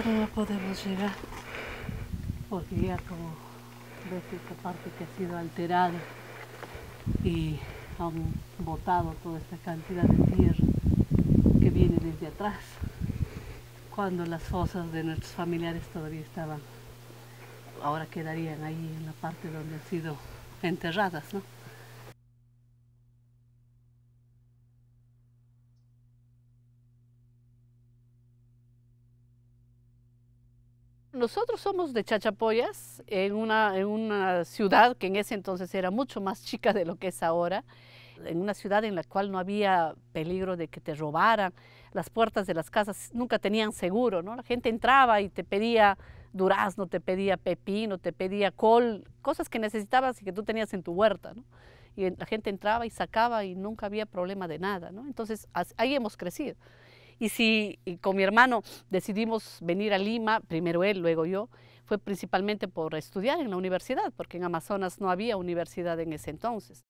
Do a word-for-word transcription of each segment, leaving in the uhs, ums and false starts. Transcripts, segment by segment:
ya no podemos llegar, porque ya como ves esta parte que ha sido alterada y han botado toda esta cantidad de tierra que viene desde atrás, cuando las fosas de nuestros familiares todavía estaban, ahora quedarían ahí en la parte donde han sido enterradas, ¿no? Nosotros somos de Chachapoyas, en una, en una ciudad que en ese entonces era mucho más chica de lo que es ahora, en una ciudad en la cual no había peligro de que te robaran, las puertas de las casas nunca tenían seguro, ¿no? La gente entraba y te pedía durazno, te pedía pepino, te pedía col, cosas que necesitabas y que tú tenías en tu huerta, ¿no? Y la gente entraba y sacaba y nunca había problema de nada, ¿no? Entonces ahí hemos crecido. Y si y con mi hermano decidimos venir a Lima, primero él, luego yo, fue principalmente por estudiar en la universidad, porque en Amazonas no había universidad en ese entonces.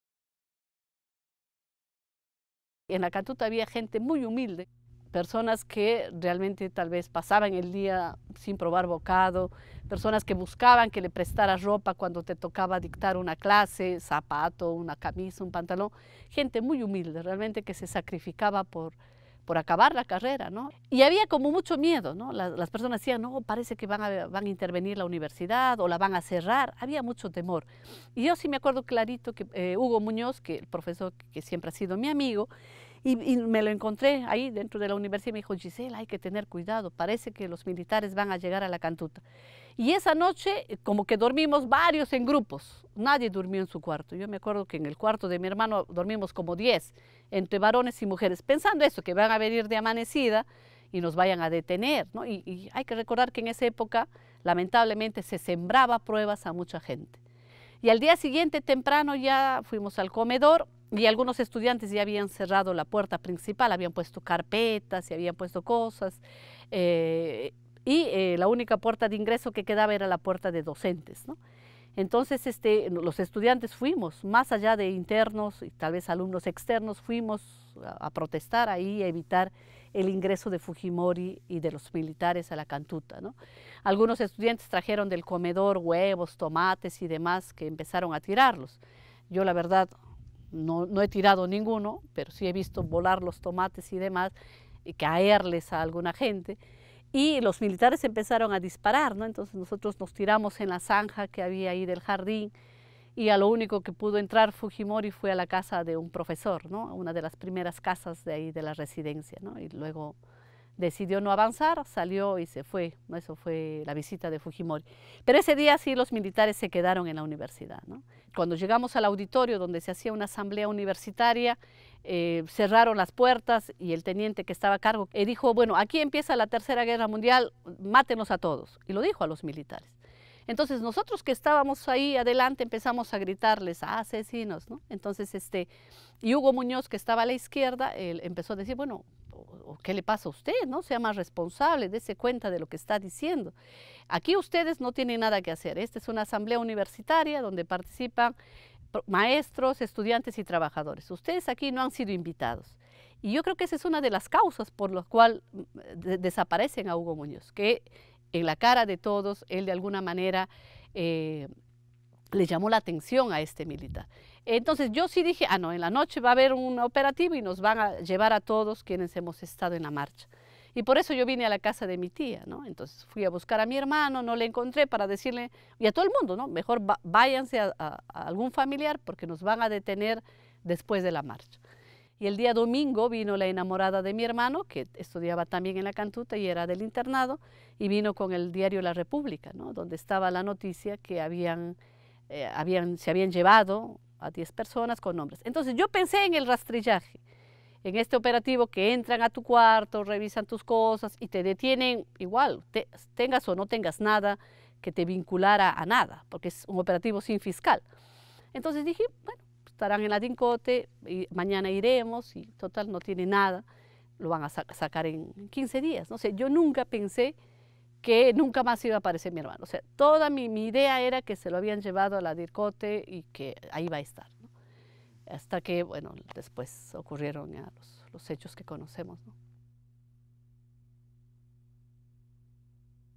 En la Cantuta había gente muy humilde, personas que realmente tal vez pasaban el día sin probar bocado, personas que buscaban que le prestaras ropa cuando te tocaba dictar una clase, zapato, una camisa, un pantalón, gente muy humilde, realmente que se sacrificaba por, por acabar la carrera, ¿no? Y había como mucho miedo, ¿no? Las, las personas decían, no, parece que van a, van a intervenir la universidad o la van a cerrar, había mucho temor. Y yo sí me acuerdo clarito que eh, Hugo Muñoz, que el profesor que siempre ha sido mi amigo, y, y me lo encontré ahí dentro de la universidad y me dijo, Gisela, hay que tener cuidado, parece que los militares van a llegar a la Cantuta. Y esa noche como que dormimos varios en grupos, nadie durmió en su cuarto. Yo me acuerdo que en el cuarto de mi hermano dormimos como diez, entre varones y mujeres, pensando eso, que van a venir de amanecida y nos vayan a detener, ¿no? Y, y hay que recordar que en esa época lamentablemente se sembraba pruebas a mucha gente. Y al día siguiente temprano ya fuimos al comedor y algunos estudiantes ya habían cerrado la puerta principal, habían puesto carpetas y habían puesto cosas. Eh, y eh, la única puerta de ingreso que quedaba era la puerta de docentes, ¿no? Entonces este, los estudiantes fuimos, más allá de internos y tal vez alumnos externos, fuimos a, a protestar ahí, a evitar el ingreso de Fujimori y de los militares a la Cantuta, ¿no? Algunos estudiantes trajeron del comedor huevos, tomates y demás que empezaron a tirarlos. Yo la verdad no, no he tirado ninguno, pero sí he visto volar los tomates y demás y caerles a alguna gente. Y los militares empezaron a disparar, ¿no? Entonces nosotros nos tiramos en la zanja que había ahí del jardín y a lo único que pudo entrar Fujimori fue a la casa de un profesor, ¿no? Una de las primeras casas de ahí de la residencia, ¿no? Y luego decidió no avanzar, salió y se fue, ¿no? Eso fue la visita de Fujimori. Pero ese día sí los militares se quedaron en la universidad, ¿no? Cuando llegamos al auditorio donde se hacía una asamblea universitaria, eh, cerraron las puertas y el teniente que estaba a cargo eh, dijo, bueno, aquí empieza la Tercera Guerra Mundial, mátenos a todos. Y lo dijo a los militares. Entonces nosotros que estábamos ahí adelante empezamos a gritarles, ah, asesinos, ¿no? Entonces, este, y Hugo Muñoz, que estaba a la izquierda, él empezó a decir, bueno, ¿qué le pasa a usted? ¿No? Sea más responsable, dése cuenta de lo que está diciendo. Aquí ustedes no tienen nada que hacer. Esta es una asamblea universitaria donde participan maestros, estudiantes y trabajadores. Ustedes aquí no han sido invitados. Y yo creo que esa es una de las causas por las cuales desaparecen a Hugo Muñoz, que en la cara de todos, él de alguna manera eh, le llamó la atención a este militar. Entonces yo sí dije, ah, no, en la noche va a haber un operativo y nos van a llevar a todos quienes hemos estado en la marcha. Y por eso yo vine a la casa de mi tía, ¿no? Entonces fui a buscar a mi hermano, no le encontré para decirle, y a todo el mundo, ¿no? Mejor váyanse a, a, a algún familiar porque nos van a detener después de la marcha. Y el día domingo vino la enamorada de mi hermano, que estudiaba también en la Cantuta y era del internado, y vino con el diario La República, ¿no? Donde estaba la noticia que habían, eh, habían, se habían llevado a diez personas con nombres. Entonces yo pensé en el rastrillaje, en este operativo que entran a tu cuarto, revisan tus cosas y te detienen igual, te, tengas o no tengas nada que te vinculara a nada, porque es un operativo sin fiscal. Entonces dije, bueno, estarán en la DINCOTE y mañana iremos y total no tiene nada, lo van a sacar en quince días. No sé, yo nunca pensé que nunca más iba a aparecer mi hermano. O sea, toda mi, mi idea era que se lo habían llevado a la DINCOTE y que ahí va a estar, ¿no? Hasta que, bueno, después ocurrieron ya los, los hechos que conocemos, ¿no?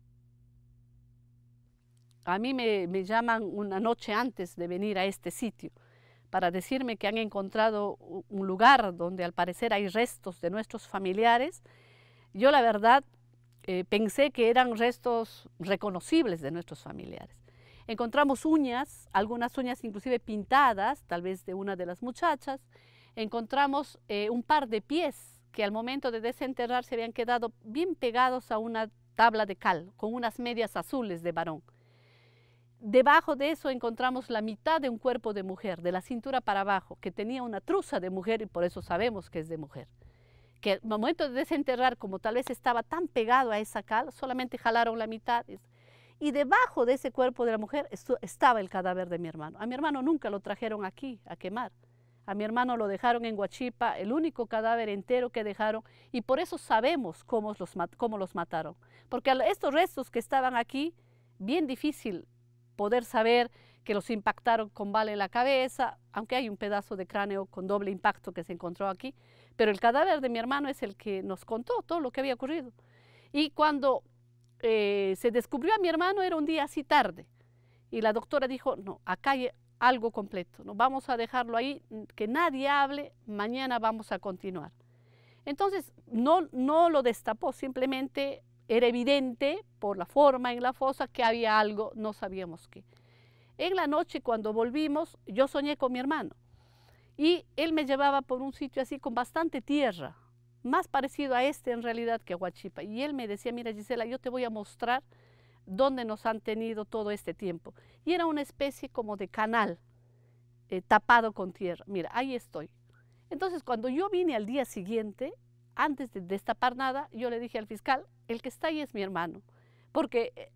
A mí me, me llaman una noche antes de venir a este sitio para decirme que han encontrado un lugar donde al parecer hay restos de nuestros familiares. Yo la verdad eh, pensé que eran restos reconocibles de nuestros familiares. Encontramos uñas, algunas uñas inclusive pintadas, tal vez de una de las muchachas. Encontramos eh, un par de pies que al momento de desenterrar se habían quedado bien pegados a una tabla de cal, con unas medias azules de varón. Debajo de eso encontramos la mitad de un cuerpo de mujer, de la cintura para abajo, que tenía una truza de mujer y por eso sabemos que es de mujer. Que al momento de desenterrar, como tal vez estaba tan pegado a esa cal, solamente jalaron la mitad. Y debajo de ese cuerpo de la mujer estaba el cadáver de mi hermano. A mi hermano nunca lo trajeron aquí a quemar. A mi hermano lo dejaron en Huachipa, el único cadáver entero que dejaron, y por eso sabemos cómo los, cómo los mataron. Porque estos restos que estaban aquí, bien difícil poder saber que los impactaron con bala en la cabeza, aunque hay un pedazo de cráneo con doble impacto que se encontró aquí, pero el cadáver de mi hermano es el que nos contó todo lo que había ocurrido. Y cuando eh, se descubrió a mi hermano era un día así tarde, y la doctora dijo, no, acá hay algo completo, no vamos a dejarlo ahí, que nadie hable, mañana vamos a continuar. Entonces no, no lo destapó, simplemente era evidente por la forma en la fosa que había algo, no sabíamos qué. En la noche cuando volvimos, yo soñé con mi hermano y él me llevaba por un sitio así con bastante tierra, más parecido a este en realidad que a Huachipa. Y él me decía, mira Gisela, yo te voy a mostrar dónde nos han tenido todo este tiempo. Y era una especie como de canal eh, tapado con tierra. Mira, ahí estoy. Entonces cuando yo vine al día siguiente, antes de destapar nada, yo le dije al fiscal, el que está ahí es mi hermano, porque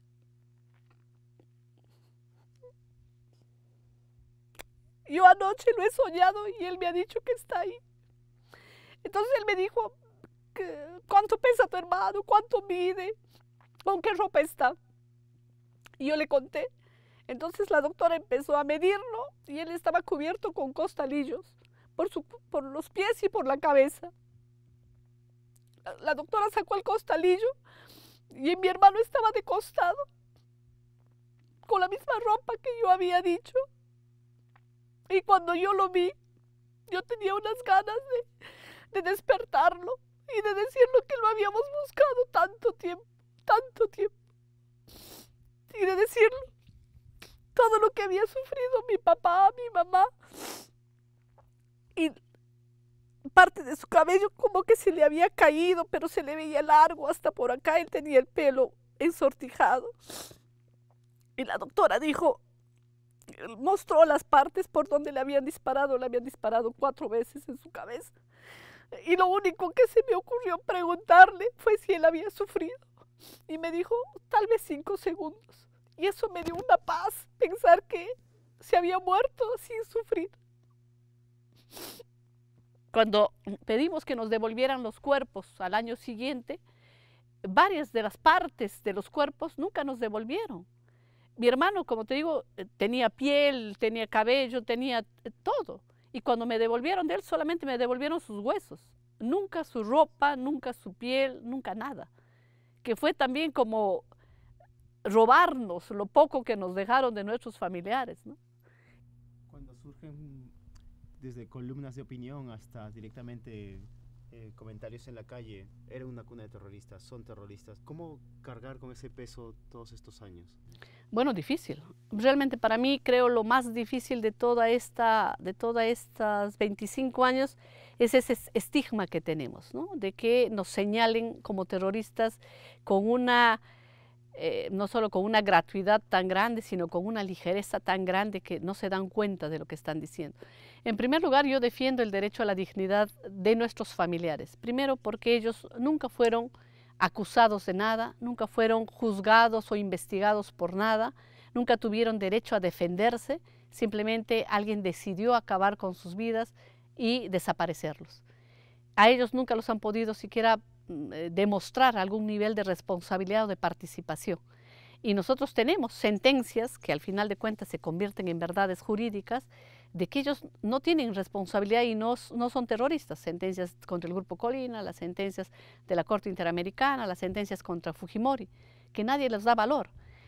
yo anoche lo he soñado y él me ha dicho que está ahí. Entonces él me dijo, ¿cuánto pesa tu hermano? ¿Cuánto mide? ¿Con qué ropa está? Y yo le conté. Entonces la doctora empezó a medirlo y él estaba cubierto con costalillos por, su, por los pies y por la cabeza. La doctora sacó el costalillo y mi hermano estaba de costado, con la misma ropa que yo había dicho. Y cuando yo lo vi, yo tenía unas ganas de, de despertarlo y de decirle que lo habíamos buscado tanto tiempo, tanto tiempo. Y de decirle todo lo que había sufrido mi papá, mi mamá. Y parte de su cabello como que se le había caído, pero se le veía largo hasta por acá. Él tenía el pelo ensortijado. Y la doctora dijo, mostró las partes por donde le habían disparado. Le habían disparado cuatro veces en su cabeza. Y lo único que se me ocurrió preguntarle fue si él había sufrido. Y me dijo, tal vez cinco segundos. Y eso me dio una paz, pensar que se había muerto sin sufrir. Cuando pedimos que nos devolvieran los cuerpos al año siguiente, varias de las partes de los cuerpos nunca nos devolvieron. Mi hermano, como te digo, tenía piel, tenía cabello, tenía todo. Y cuando me devolvieron de él, solamente me devolvieron sus huesos. Nunca su ropa, nunca su piel, nunca nada. Que fue también como robarnos lo poco que nos dejaron de nuestros familiares, ¿no? Cuando surgen desde columnas de opinión hasta directamente eh, comentarios en la calle, era una cuna de terroristas, son terroristas. ¿Cómo cargar con ese peso todos estos años? Bueno, difícil. Realmente para mí creo lo más difícil de toda esta, de todas estas veinticinco años es ese estigma que tenemos, ¿no? De que nos señalen como terroristas con una, eh, no solo con una gratuidad tan grande, sino con una ligereza tan grande que no se dan cuenta de lo que están diciendo. En primer lugar, yo defiendo el derecho a la dignidad de nuestros familiares. Primero, porque ellos nunca fueron acusados de nada, nunca fueron juzgados o investigados por nada, nunca tuvieron derecho a defenderse, simplemente alguien decidió acabar con sus vidas y desaparecerlos. A ellos nunca los han podido siquiera eh, demostrar algún nivel de responsabilidad o de participación. Y nosotros tenemos sentencias que al final de cuentas se convierten en verdades jurídicas de que ellos no tienen responsabilidad y no, no son terroristas. Sentencias contra el Grupo Colina, las sentencias de la Corte Interamericana, las sentencias contra Fujimori, que nadie les da valor.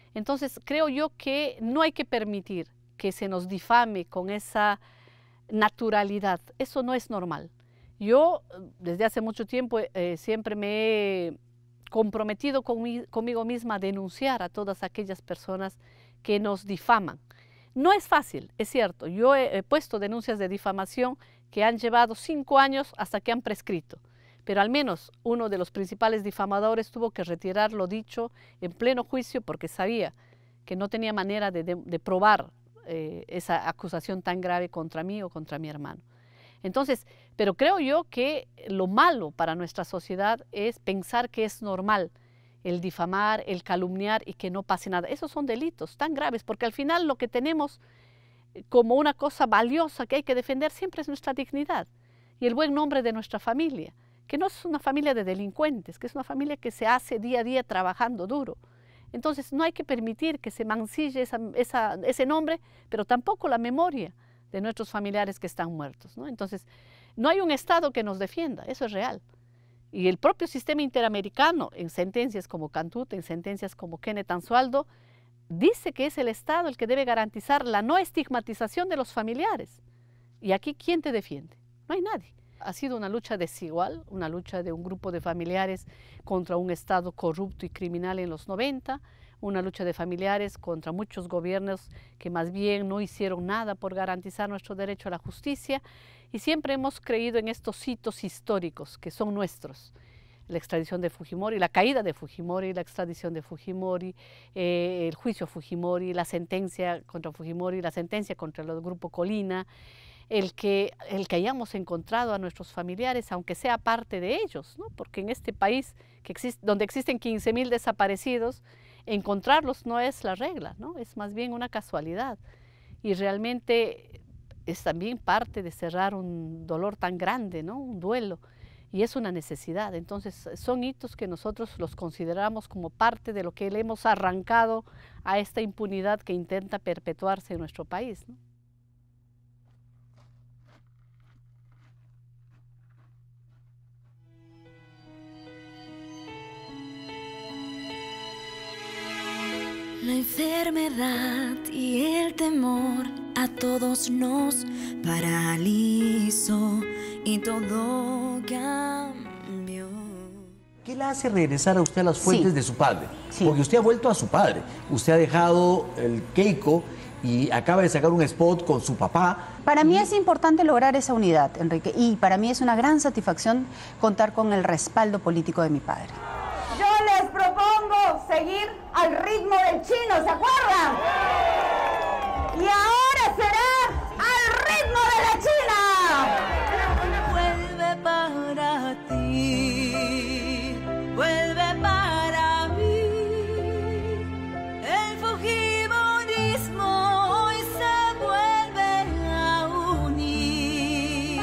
Entonces, creo yo que no hay que permitir que se nos difame con esa naturalidad. Eso no es normal. Yo, desde hace mucho tiempo, eh, siempre me he comprometido conmi- conmigo misma a denunciar a todas aquellas personas que nos difaman. No es fácil, es cierto. Yo he, he puesto denuncias de difamación que han llevado cinco años hasta que han prescrito. Pero al menos uno de los principales difamadores tuvo que retirar lo dicho en pleno juicio porque sabía que no tenía manera de, de, de probar eh, esa acusación tan grave contra mí o contra mi hermano. Entonces, pero creo yo que lo malo para nuestra sociedad es pensar que es normal el difamar, el calumniar y que no pase nada. Esos son delitos tan graves, porque al final lo que tenemos como una cosa valiosa que hay que defender siempre es nuestra dignidad y el buen nombre de nuestra familia, que no es una familia de delincuentes, que es una familia que se hace día a día trabajando duro. Entonces no hay que permitir que se mancille esa, esa, ese nombre, pero tampoco la memoria de nuestros familiares que están muertos, ¿no? Entonces, no hay un Estado que nos defienda, eso es real. Y el propio sistema interamericano, en sentencias como Cantut, en sentencias como Kenneth Anzualdo, dice que es el Estado el que debe garantizar la no estigmatización de los familiares. Y aquí, ¿quién te defiende? No hay nadie. Ha sido una lucha desigual, una lucha de un grupo de familiares contra un Estado corrupto y criminal en los noventa, una lucha de familiares contra muchos gobiernos que más bien no hicieron nada por garantizar nuestro derecho a la justicia, y siempre hemos creído en estos hitos históricos que son nuestros. La extradición de Fujimori, la caída de Fujimori, la extradición de Fujimori, eh, el juicio a Fujimori, la sentencia contra Fujimori, la sentencia contra el grupo Colina, el que, el que hayamos encontrado a nuestros familiares, aunque sea parte de ellos, ¿no? Porque en este país que existe, donde existen quince mil desaparecidos, encontrarlos no es la regla, ¿no? Es más bien una casualidad. Y realmente es también parte de cerrar un dolor tan grande, ¿no? Un duelo. Y es una necesidad. Entonces, son hitos que nosotros los consideramos como parte de lo que le hemos arrancado a esta impunidad que intenta perpetuarse en nuestro país, ¿no? La enfermedad y el temor a todos nos paralizó y todo cambió. ¿Qué le hace regresar a usted a las fuentes Sí. de su padre? Sí. Porque usted ha vuelto a su padre. Usted ha dejado el Keiko y acaba de sacar un spot con su papá. Para mí es importante lograr esa unidad, Enrique, y para mí es una gran satisfacción contar con el respaldo político de mi padre. Yo les propongo seguir al ritmo del chino, ¿se acuerdan? Y ahora será al ritmo de la china. Vuelve para ti, vuelve para mí. El fujimorismo hoy se vuelve a unir.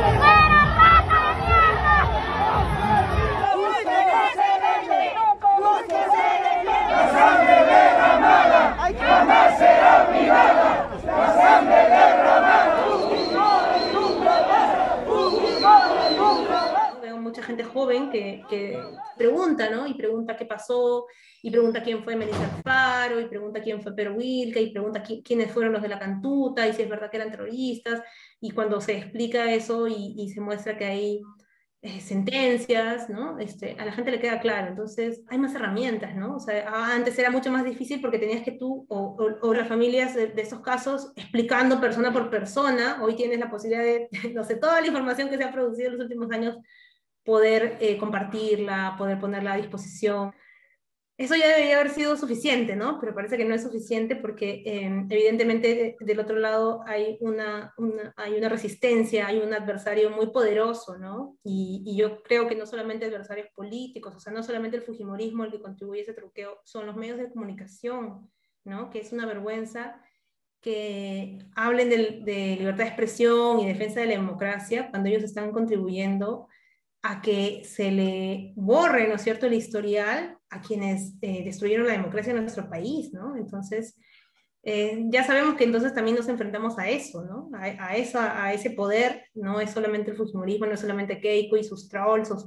Veo mucha gente joven que, que pregunta, ¿no? Y pregunta qué pasó, y pregunta quién fue Melissa Alfaro, y pregunta quién fue Pero Wilke, y pregunta qui- quiénes fueron los de la Cantuta, y si es verdad que eran terroristas, y cuando se explica eso y, y se muestra que hay eh, sentencias, ¿no? Este, a la gente le queda claro. Entonces hay más herramientas, ¿no? O sea, antes era mucho más difícil porque tenías que tú, o, o, o las familias de, de esos casos, explicando persona por persona. Hoy tienes la posibilidad de, no sé, toda la información que se ha producido en los últimos años, poder eh, compartirla, poder ponerla a disposición. Eso ya debería haber sido suficiente, ¿no? Pero parece que no es suficiente porque eh, evidentemente del otro lado hay una, una, hay una resistencia, hay un adversario muy poderoso, ¿no? Y, y yo creo que no solamente adversarios políticos, o sea, no solamente el fujimorismo el que contribuye a ese truqueo, son los medios de comunicación, ¿no? Que es una vergüenza que hablen de, de libertad de expresión y defensa de la democracia cuando ellos están contribuyendo a que se le borre, ¿no es cierto?, el historial a quienes eh, destruyeron la democracia en nuestro país, ¿no? Entonces, eh, ya sabemos que entonces también nos enfrentamos a eso, ¿no? A, a, esa, a ese poder, no es solamente el fujimorismo, no es solamente Keiko y sus trolls o sus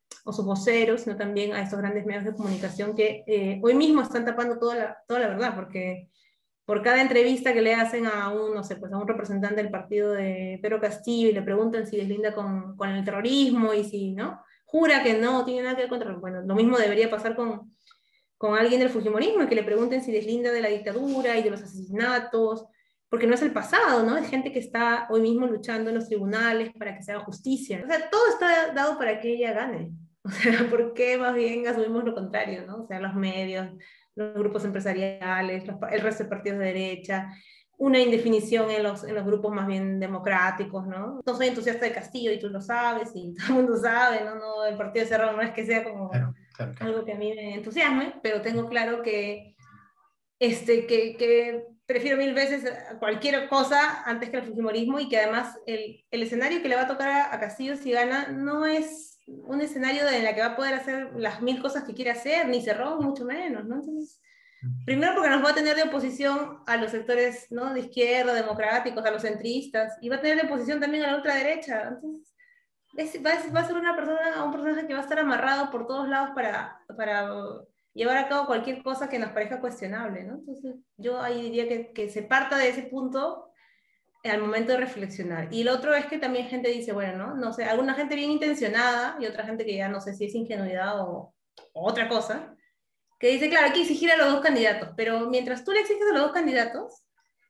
o sus voceros, sino también a estos grandes medios de comunicación que eh, hoy mismo están tapando toda la, toda la verdad, porque por cada entrevista que le hacen a un, no sé, pues a un representante del partido de Pedro Castillo y le preguntan si deslinda con, con el terrorismo y si, ¿no? Jura que no tiene nada que ver con terrorismo. Bueno, lo mismo debería pasar con, con alguien del fujimorismo y que le pregunten si deslinda de la dictadura y de los asesinatos, porque no es el pasado, ¿no? Es gente que está hoy mismo luchando en los tribunales para que se haga justicia. O sea, todo está dado para que ella gane. O sea, ¿por qué más bien asumimos lo contrario, ¿no? O sea, los medios, los grupos empresariales, los, el resto de partidos de derecha, una indefinición en los, en los grupos más bien democráticos, ¿no? No soy entusiasta de Castillo y tú lo sabes, y todo el mundo sabe, ¿no? No, el partido de Cerrón no es que sea como claro, claro, claro. algo que a mí me entusiasme, pero tengo claro que, este, que, que prefiero mil veces cualquier cosa antes que el fujimorismo, y que además el, el escenario que le va a tocar a, a Castillo si gana no es un escenario en el que va a poder hacer las mil cosas que quiere hacer, ni Cerrón, mucho menos, ¿no? Entonces, primero porque nos va a tener de oposición a los sectores, ¿no?, de izquierda, democráticos, a los centristas, y va a tener de oposición también a la ultraderecha. Entonces, es, va, a, va a ser una persona, un personaje que va a estar amarrado por todos lados para, para llevar a cabo cualquier cosa que nos parezca cuestionable, ¿no? Entonces, yo ahí diría que, que se parta de ese punto al momento de reflexionar. Y el otro es que también gente dice, bueno, no, no sé, alguna gente bien intencionada y otra gente que ya no sé si es ingenuidad o, o otra cosa, que dice, claro, hay que exigir a los dos candidatos, pero mientras tú le exiges a los dos candidatos,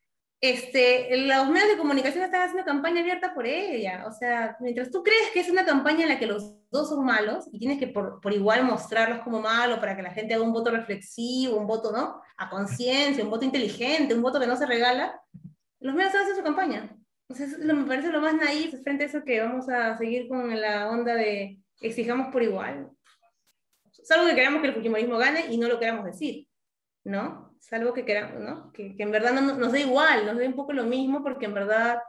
este, los medios de comunicación están haciendo campaña abierta por ella. O sea, mientras tú crees que es una campaña en la que los dos son malos y tienes que por, por igual mostrarlos como malos para que la gente haga un voto reflexivo, un voto, ¿no?, a conciencia, un voto inteligente, un voto que no se regala, los medios hacen su campaña. Entonces, lo, me parece lo más naif frente a eso, que vamos a seguir con la onda de exijamos por igual. Salvo que queramos que el fujimorismo gane y no lo queramos decir, ¿no? Salvo que queramos, ¿no? Que, que en verdad no, nos da igual, nos da un poco lo mismo, porque en verdad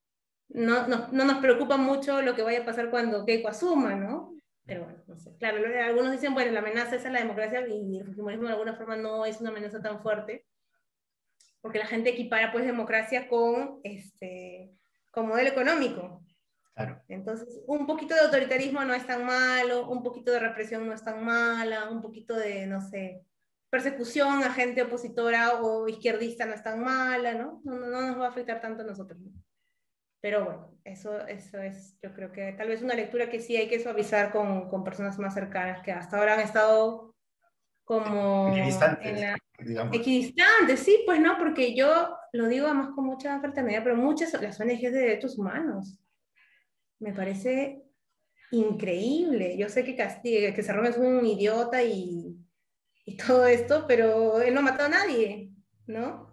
no, no, no nos preocupa mucho lo que vaya a pasar cuando Keiko asuma, ¿no? Pero bueno, no sé. Claro, algunos dicen, bueno, la amenaza es a la democracia, y el fujimorismo de alguna forma no es una amenaza tan fuerte, porque la gente equipara pues democracia con, este, con modelo económico. Claro. Entonces, un poquito de autoritarismo no es tan malo, un poquito de represión no es tan mala, un poquito de, no sé, persecución a gente opositora o izquierdista no es tan mala, ¿no? No, no, no nos va a afectar tanto a nosotros, ¿no? Pero bueno, eso, eso es, yo creo que tal vez una lectura que sí hay que suavizar con, con personas más cercanas, que hasta ahora han estado como equidistantes, en la, digamos. Equidistantes, sí, pues no, porque yo lo digo además con mucha fraternidad, pero muchas, las O N Ges de derechos humanos, me parece increíble. Yo sé que Castillo, que Cerrón es un idiota y, y todo esto, pero él no mató a nadie, ¿no?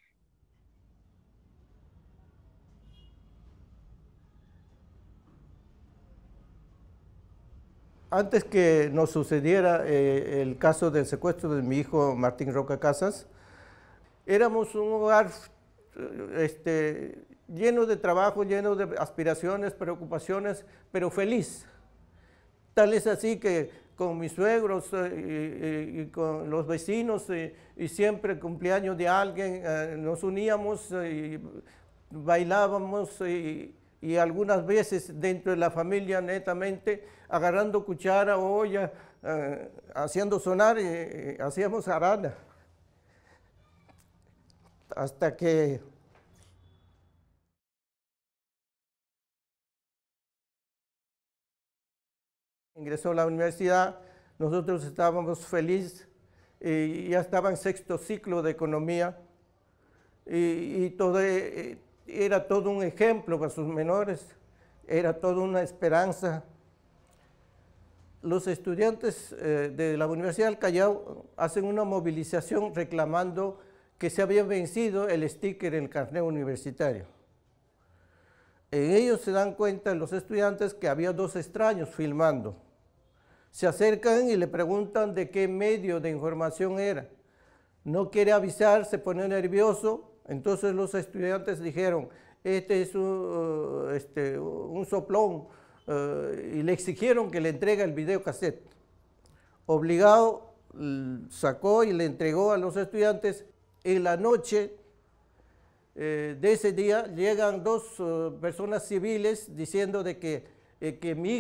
Antes que nos sucediera eh, el caso del secuestro de mi hijo Martín Roca Casas, éramos un hogar este, lleno de trabajo, lleno de aspiraciones, preocupaciones, pero feliz. Tal es así que con mis suegros eh, y, y con los vecinos eh, y siempre cumpleaños de alguien eh, nos uníamos y bailábamos y, y algunas veces dentro de la familia netamente agarrando cuchara o olla, eh, haciendo sonar, eh, hacíamos jarana. Hasta que ingresó a la universidad, nosotros estábamos felices, y ya estaba en sexto ciclo de economía, y, y todo, eh, era todo un ejemplo para sus menores, era toda una esperanza. Los estudiantes eh, de la Universidad del Callao hacen una movilización reclamando que se había vencido el sticker en el carnet universitario. En ellos se dan cuenta los estudiantes que había dos extraños filmando. Se acercan y le preguntan de qué medio de información era. No quiere avisar, se pone nervioso, entonces los estudiantes dijeron, este es un, este, un soplón, uh, y le exigieron que le entregue el videocassette. Obligado, sacó y le entregó a los estudiantes. En la noche eh, de ese día llegan dos uh, personas civiles diciendo de que, eh, que mi hijo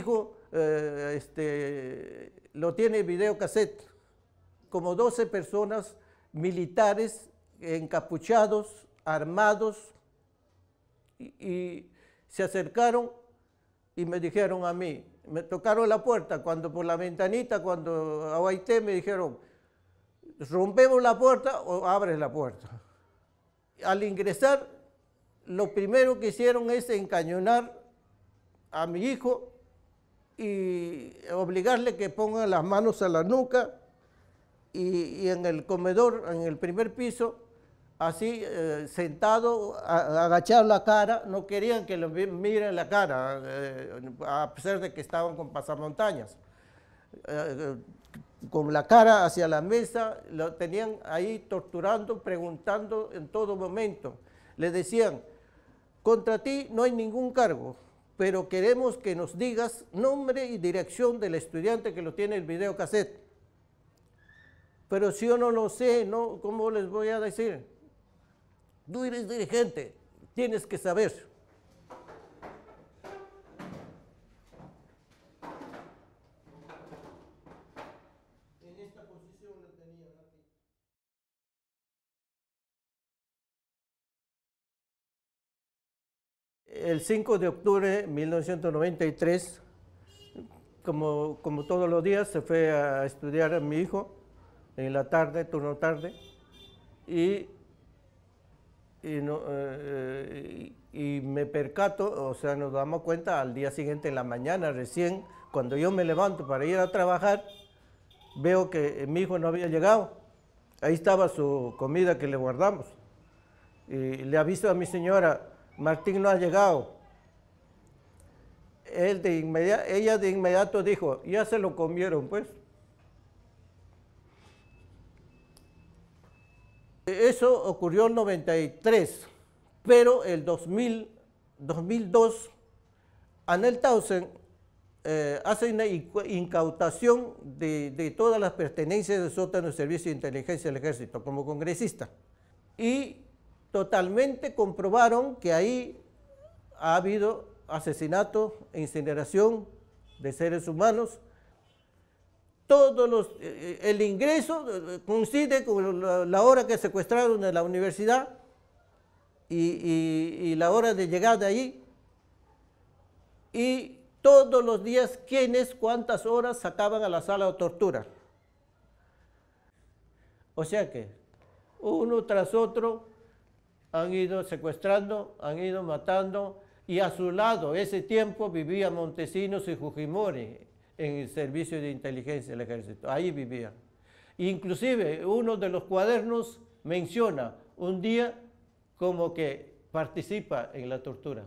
eh, este, lo tiene videocassette, como doce personas militares encapuchados, armados, y, y se acercaron y me dijeron a mí, me tocaron la puerta, cuando por la ventanita, cuando aguaité, me dijeron, rompemos la puerta o abres la puerta. Al ingresar, lo primero que hicieron es encañonar a mi hijo y obligarle que ponga las manos a la nuca, y, y en el comedor, en el primer piso, así eh, sentado, a, agachado la cara, no querían que lo miren la cara, eh, a pesar de que estaban con pasamontañas. Eh, con la cara hacia la mesa, lo tenían ahí torturando, preguntando en todo momento. Le decían, contra ti no hay ningún cargo, pero queremos que nos digas nombre y dirección del estudiante que lo tiene el videocassette. Pero si yo no lo sé, ¿no? ¿Cómo les voy a decir? Tú eres dirigente, tienes que saber. En esta posición lo tenían aquí. El cinco de octubre de mil novecientos noventa y tres, como, como todos los días, se fue a estudiar a mi hijo en la tarde, turno tarde, y, y, no, eh, y, y me percato, o sea, nos damos cuenta al día siguiente en la mañana, recién, cuando yo me levanto para ir a trabajar, veo que mi hijo no había llegado. Ahí estaba su comida que le guardamos. Y le aviso a mi señora, Martín no ha llegado. Él de inmediato, ella de inmediato dijo, ya se lo comieron, pues. Eso ocurrió en noventa y tres, pero el dos mil, dos mil dos, Anel Tausen eh, hace una incautación de, de todas las pertenencias del sótano del Servicio de Inteligencia del Ejército como congresista. Y totalmente comprobaron que ahí ha habido asesinato e incineración de seres humanos. Todos los, el ingreso coincide con la, la hora que secuestraron de la universidad y, y, y la hora de llegar de ahí. Y todos los días, quiénes, cuántas horas sacaban a la sala de tortura. O sea que uno tras otro han ido secuestrando, han ido matando, y a su lado, ese tiempo, vivía Montesinos y Fujimori en el Servicio de Inteligencia del Ejército, ahí vivían. Inclusive, uno de los cuadernos menciona un día como que participa en la tortura.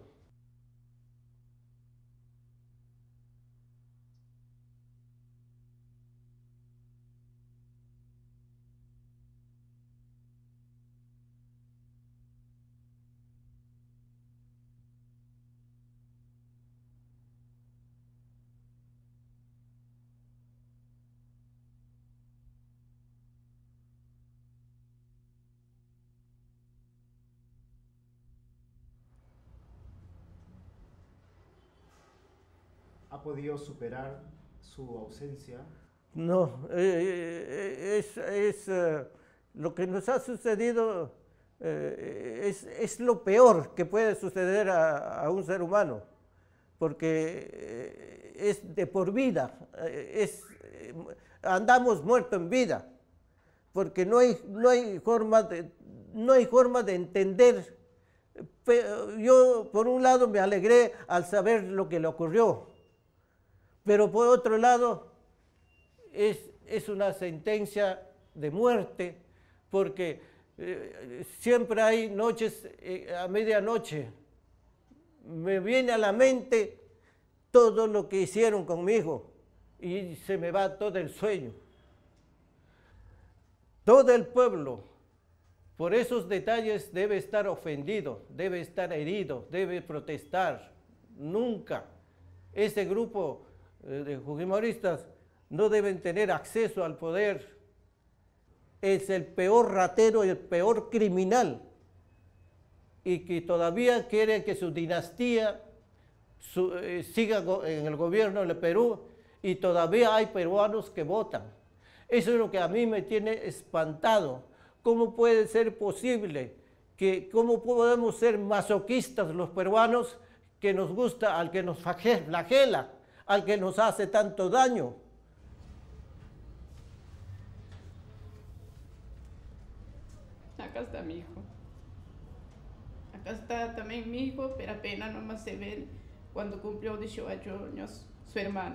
¿Ha podido superar su ausencia? No, eh, es, es eh, lo que nos ha sucedido eh, es, es lo peor que puede suceder a, a un ser humano, porque eh, es de por vida, eh, es, eh, andamos muertos en vida, porque no hay, no hay forma de, no hay forma de entender. Yo, por un lado, me alegré al saber lo que le ocurrió, pero por otro lado, es, es una sentencia de muerte, porque eh, siempre hay noches, eh, a medianoche, me viene a la mente todo lo que hicieron conmigo y se me va todo el sueño. Todo el pueblo, por esos detalles, debe estar ofendido, debe estar herido, debe protestar. Nunca ese grupo de fujimoristas no deben tener acceso al poder. Es el peor ratero y el peor criminal, y que todavía quiere que su dinastía su, eh, siga go, en el gobierno del Perú y todavía hay peruanos que votan. Eso es lo que a mí me tiene espantado. ¿Cómo puede ser posible que, cómo podemos ser masoquistas los peruanos, que nos gusta al que nos flagela, al que nos hace tanto daño? Acá está mi hijo. Acá está también mi hijo, pero apenas nomás se ve cuando cumplió dieciocho años su hermano.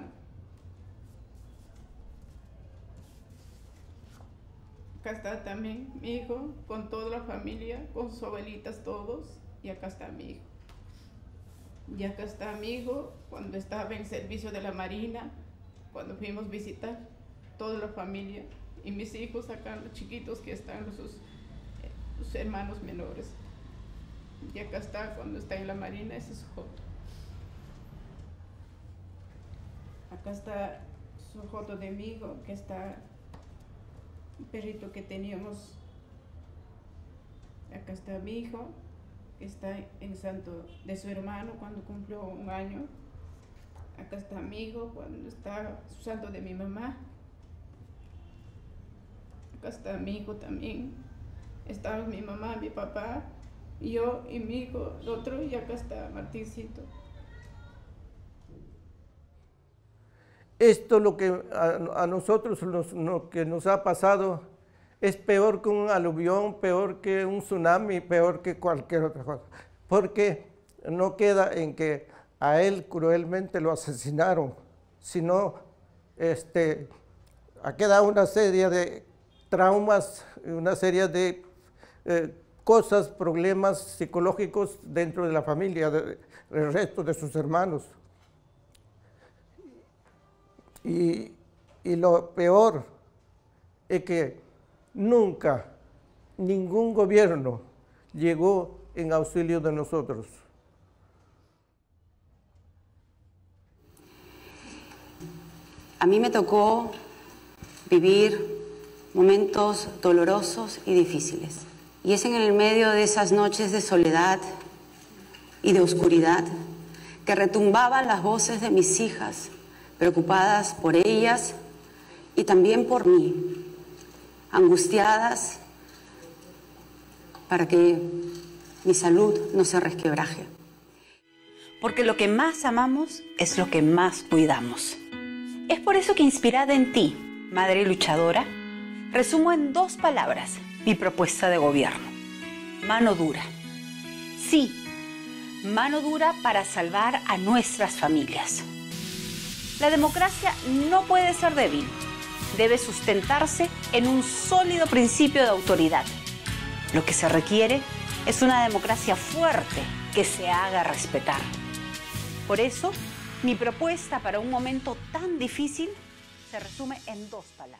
Acá está también mi hijo, con toda la familia, con sus abuelitas todos, y acá está mi hijo. Y acá está mi hijo cuando estaba en servicio de la Marina, cuando fuimos a visitar toda la familia, y mis hijos acá, los chiquitos que están, sus, sus hermanos menores. Y acá está cuando está en la Marina, ese es su foto. Acá está su foto de mi hijo, que está un perrito que teníamos. Acá está mi hijo, que está en santo de su hermano cuando cumplió un año. Acá está mi hijo cuando está su santo de mi mamá. Acá está mi hijo también. Está mi mamá, mi papá, yo y mi hijo, el otro, y acá está Martincito. Esto lo que a, a nosotros nos, lo que nos ha pasado es peor que un aluvión, peor que un tsunami, peor que cualquier otra cosa. Porque no queda en que a él cruelmente lo asesinaron, sino este, queda una serie de traumas, una serie de eh, cosas, problemas psicológicos dentro de la familia, de, del resto de sus hermanos. Y, y lo peor es que nunca ningún gobierno llegó en auxilio de nosotros. A mí me tocó vivir momentos dolorosos y difíciles. Y es en el medio de esas noches de soledad y de oscuridad que retumbaban las voces de mis hijas, preocupadas por ellas y también por mí, angustiadas para que mi salud no se resquebraje. Porque lo que más amamos es lo que más cuidamos. Es por eso que, inspirada en ti, madre luchadora, resumo en dos palabras mi propuesta de gobierno: mano dura. Sí, mano dura para salvar a nuestras familias. La democracia no puede ser débil. Debe sustentarse en un sólido principio de autoridad. Lo que se requiere es una democracia fuerte que se haga respetar. Por eso, mi propuesta para un momento tan difícil se resume en dos palabras.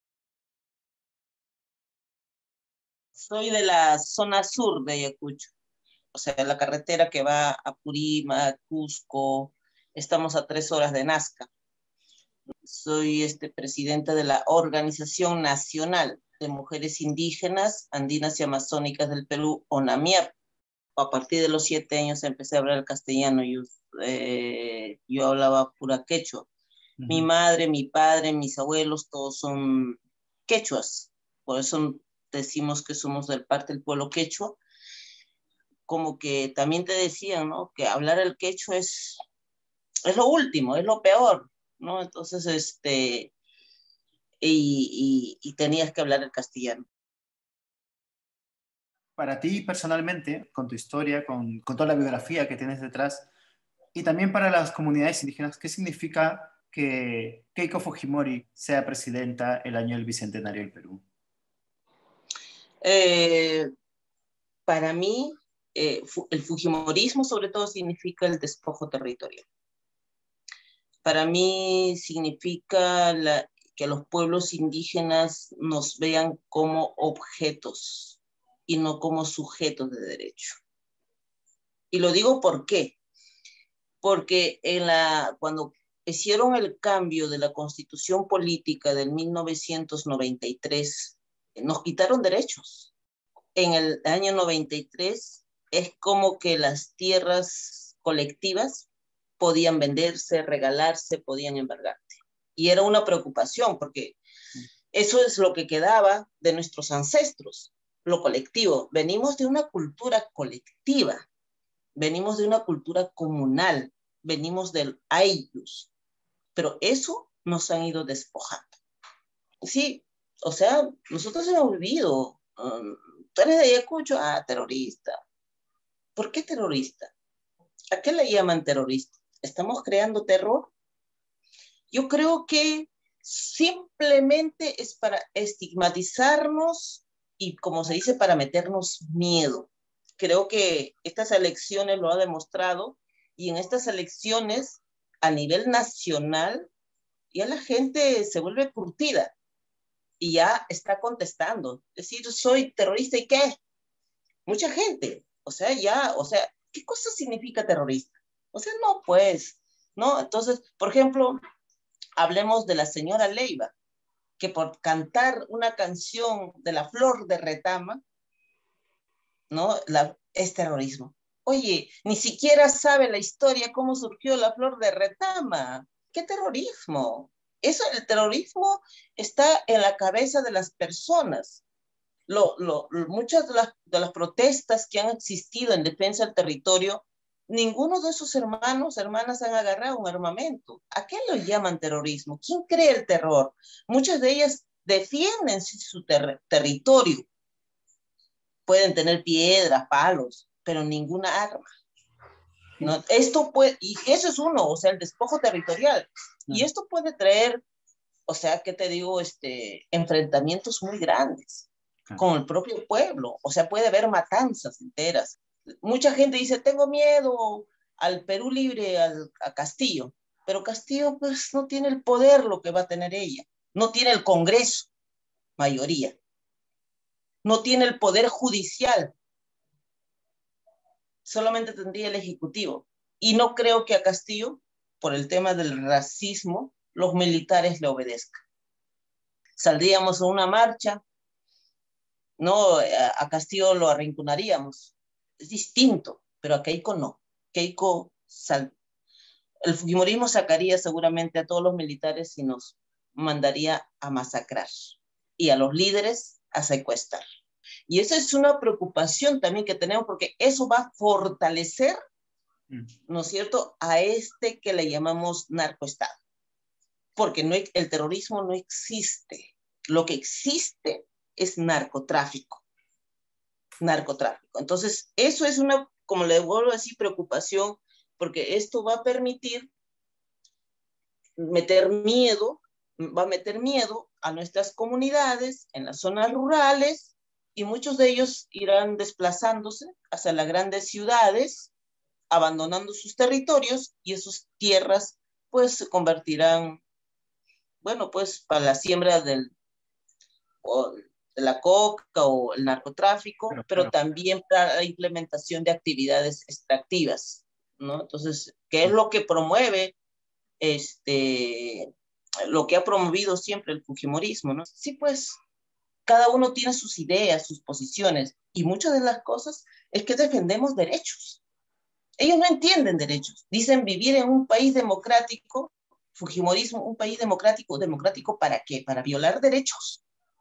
Soy de la zona sur de Ayacucho, o sea, la carretera que va a Purímac, Cusco. Estamos a tres horas de Nazca. Soy este, presidenta de la Organización Nacional de Mujeres Indígenas, Andinas y Amazónicas del Perú, ONAMIAP. A partir de los siete años empecé a hablar el castellano. Yo, eh, yo hablaba pura quechua. Uh-huh. Mi madre, mi padre, mis abuelos, todos son quechuas. Por eso decimos que somos del parte del pueblo quechua. Como que también te decían, ¿no?, que hablar el quechua es, es lo último, es lo peor, ¿no? Entonces, este, y, y, y tenías que hablar el castellano. Para ti personalmente, con tu historia, con, con toda la biografía que tienes detrás, y también para las comunidades indígenas, ¿qué significa que Keiko Fujimori sea presidenta el año del Bicentenario del Perú? Eh, para mí, eh, el fujimorismo sobre todo significa el despojo territorial. Para mí significa la, que los pueblos indígenas nos vean como objetos y no como sujetos de derecho. Y lo digo ¿por qué? Porque en la, cuando hicieron el cambio de la Constitución Política del mil novecientos noventa y tres, nos quitaron derechos. En el año noventa y tres es como que las tierras colectivas podían venderse, regalarse, podían embargarte. Y era una preocupación porque eso es lo que quedaba de nuestros ancestros, lo colectivo. Venimos de una cultura colectiva, venimos de una cultura comunal, venimos del Ayllus, pero eso nos han ido despojando. Sí, o sea, nosotros hemos vivido, um, tú eres de Ayacucho, ah, terrorista. ¿Por qué terrorista? ¿A qué le llaman terrorista? ¿Estamos creando terror? Yo creo que simplemente es para estigmatizarnos y, como se dice, para meternos miedo. Creo que estas elecciones lo ha demostrado, y en estas elecciones a nivel nacional ya la gente se vuelve curtida y ya está contestando. Es decir, soy terrorista y ¿qué? Mucha gente, o sea, ya, o sea, ¿qué cosa significa terrorista? O sea, no, pues, ¿no? Entonces, por ejemplo, hablemos de la señora Leiva, que por cantar una canción de la Flor de Retama, ¿no? La, es terrorismo. Oye, ni siquiera sabe la historia cómo surgió la Flor de Retama. ¿Qué terrorismo? Eso, el terrorismo está en la cabeza de las personas. Lo, lo, muchas de las, de las protestas que han existido en defensa del territorio, ninguno de esos hermanos, hermanas han agarrado un armamento. ¿A qué lo llaman terrorismo? ¿Quién cree el terror? Muchas de ellas defienden su ter territorio. Pueden tener piedras, palos, pero ninguna arma. ¿No? Esto puede, y eso es uno, o sea, el despojo territorial. Y esto puede traer, o sea, ¿qué te digo? Este, enfrentamientos muy grandes con el propio pueblo. O sea, puede haber matanzas enteras. Mucha gente dice, tengo miedo al Perú libre, al, a Castillo. Pero Castillo, pues, no tiene el poder lo que va a tener ella. No tiene el Congreso, mayoría. No tiene el poder judicial. Solamente tendría el Ejecutivo. Y no creo que a Castillo, por el tema del racismo, los militares le obedezcan. Saldríamos a una marcha, no, a Castillo lo arrinconaríamos. Es distinto, pero a Keiko no. Keiko, sal... el fujimorismo sacaría seguramente a todos los militares y nos mandaría a masacrar. Y a los líderes a secuestrar. Y esa es una preocupación también que tenemos, porque eso va a fortalecer, ¿no es cierto?, a este que le llamamos narcoestado. Porque no, el terrorismo no existe. Lo que existe es narcotráfico. Narcotráfico. Entonces, eso es una, como le vuelvo a decir, preocupación, porque esto va a permitir meter miedo, va a meter miedo a nuestras comunidades en las zonas rurales, y muchos de ellos irán desplazándose hacia las grandes ciudades, abandonando sus territorios, y esas tierras pues se convertirán, bueno, pues para la siembra del, o de la coca o el narcotráfico, pero, pero también para la implementación de actividades extractivas, ¿no? Entonces, ¿qué es lo que promueve, este, lo que ha promovido siempre el fujimorismo, ¿no? Sí, pues, cada uno tiene sus ideas, sus posiciones, y muchas de las cosas es que defendemos derechos. Ellos no entienden derechos. Dicen vivir en un país democrático, fujimorismo, un país democrático, ¿democrático para qué? Para violar derechos.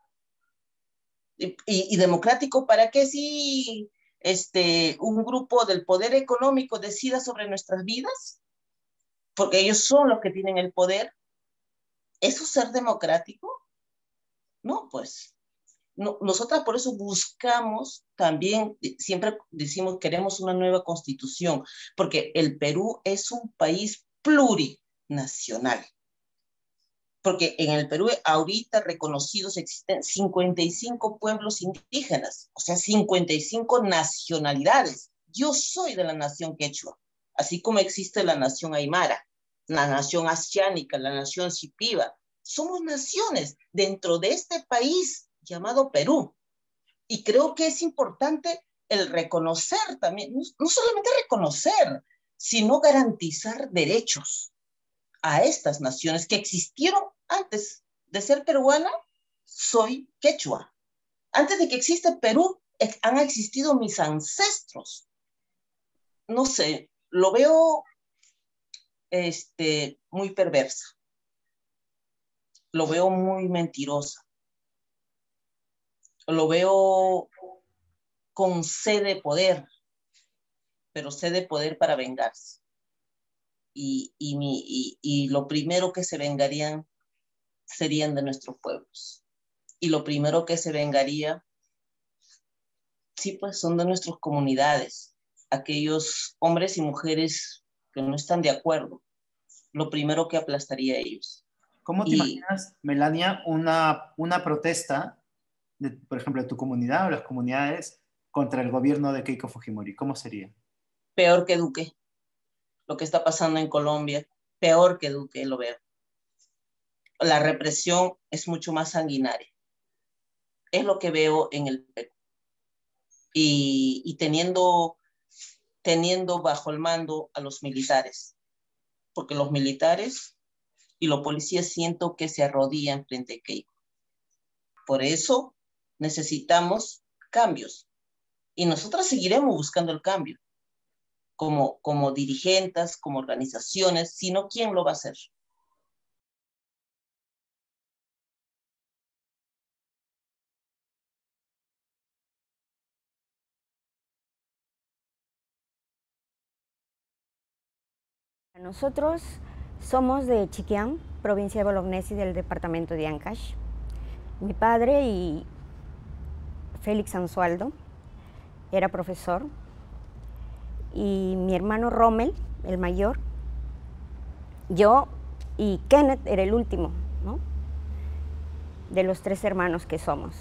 Y, y, y democrático para qué si este, un grupo del poder económico decida sobre nuestras vidas, porque ellos son los que tienen el poder. ¿Eso es ser democrático? No, pues. No, nosotras por eso buscamos también, siempre decimos queremos una nueva constitución, porque el Perú es un país plurinacional. Porque en el Perú ahorita reconocidos existen cincuenta y cinco pueblos indígenas, o sea, cincuenta y cinco nacionalidades. Yo soy de la nación quechua, así como existe la nación aymara, la nación asiánica, la nación shipiba. Somos naciones dentro de este país llamado Perú. Y creo que es importante el reconocer también, no, no solamente reconocer, sino garantizar derechos a estas naciones que existieron antes de ser peruana. Soy quechua. Antes de que exista Perú, han existido mis ancestros. No sé, lo veo este, muy perversa. Lo veo muy mentirosa. Lo veo con sed de poder, pero sed de poder para vengarse. Y, y, mi, y, y lo primero que se vengarían serían de nuestros pueblos. Y lo primero que se vengaría, sí, pues son de nuestras comunidades, aquellos hombres y mujeres que no están de acuerdo. Lo primero que aplastaría a ellos. ¿Cómo te y, imaginas, Melania, una, una protesta, de, por ejemplo, de tu comunidad o las comunidades contra el gobierno de Keiko Fujimori? ¿Cómo sería? Peor que Duque. Lo que está pasando en Colombia, peor que Duque, lo veo. La represión es mucho más sanguinaria. Es lo que veo en el Perú. Y, y teniendo, teniendo bajo el mando a los militares. Porque los militares y los policías siento que se arrodillan frente a Keiko. Por eso necesitamos cambios. Y nosotras seguiremos buscando el cambio. Como, como dirigentes, como organizaciones, sino ¿quién lo va a hacer? Nosotros somos de Chiquián, provincia de Bolognesi, del departamento de Ancash. Mi padre y Félix Ansualdo era profesor y mi hermano Rommel, el mayor, yo y Kenneth era el último, ¿no?, de los tres hermanos que somos.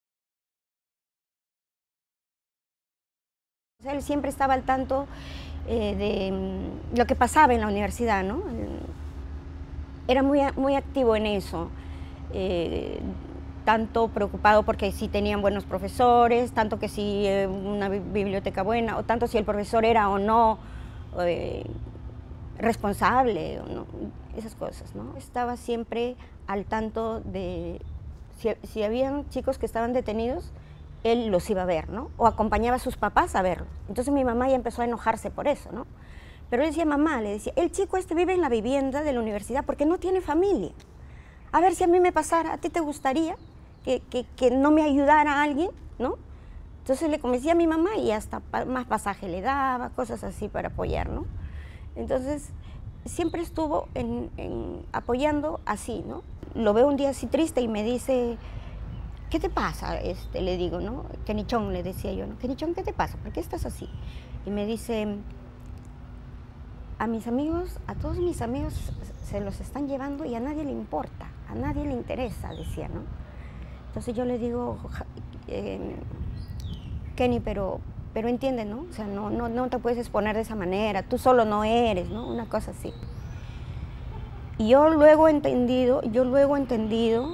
Él siempre estaba al tanto eh, de lo que pasaba en la universidad, ¿no? Era muy, muy activo en eso, eh, tanto preocupado porque si tenían buenos profesores, tanto que si eh, una biblioteca buena, o tanto si el profesor era o no eh, responsable, o no, esas cosas, ¿no? Estaba siempre al tanto de si, si habían chicos que estaban detenidos, él los iba a ver, ¿no? O acompañaba a sus papás a verlos. Entonces mi mamá ya empezó a enojarse por eso, ¿no? Pero él decía, mamá, le decía, el chico este vive en la vivienda de la universidad porque no tiene familia. A ver si a mí me pasara, ¿a ti te gustaría que, que, que no me ayudara alguien, ¿no? Entonces le convencía a mi mamá y hasta más pasaje le daba, cosas así para apoyar, ¿no? Entonces siempre estuvo en, en apoyando así, ¿no? Lo veo un día así triste y me dice, ¿qué te pasa? Este, le digo, ¿no? Kenichón, le decía yo, ¿no? Kenichón, ¿qué te pasa? ¿Por qué estás así? Y me dice, a mis amigos, a todos mis amigos se los están llevando y a nadie le importa, a nadie le interesa, decía, ¿no? Entonces yo le digo, eh, Kenny, pero, pero entiende, ¿no? O sea, no, no, no te puedes exponer de esa manera, tú solo no eres, ¿no? Una cosa así. Y yo luego he entendido, yo luego he entendido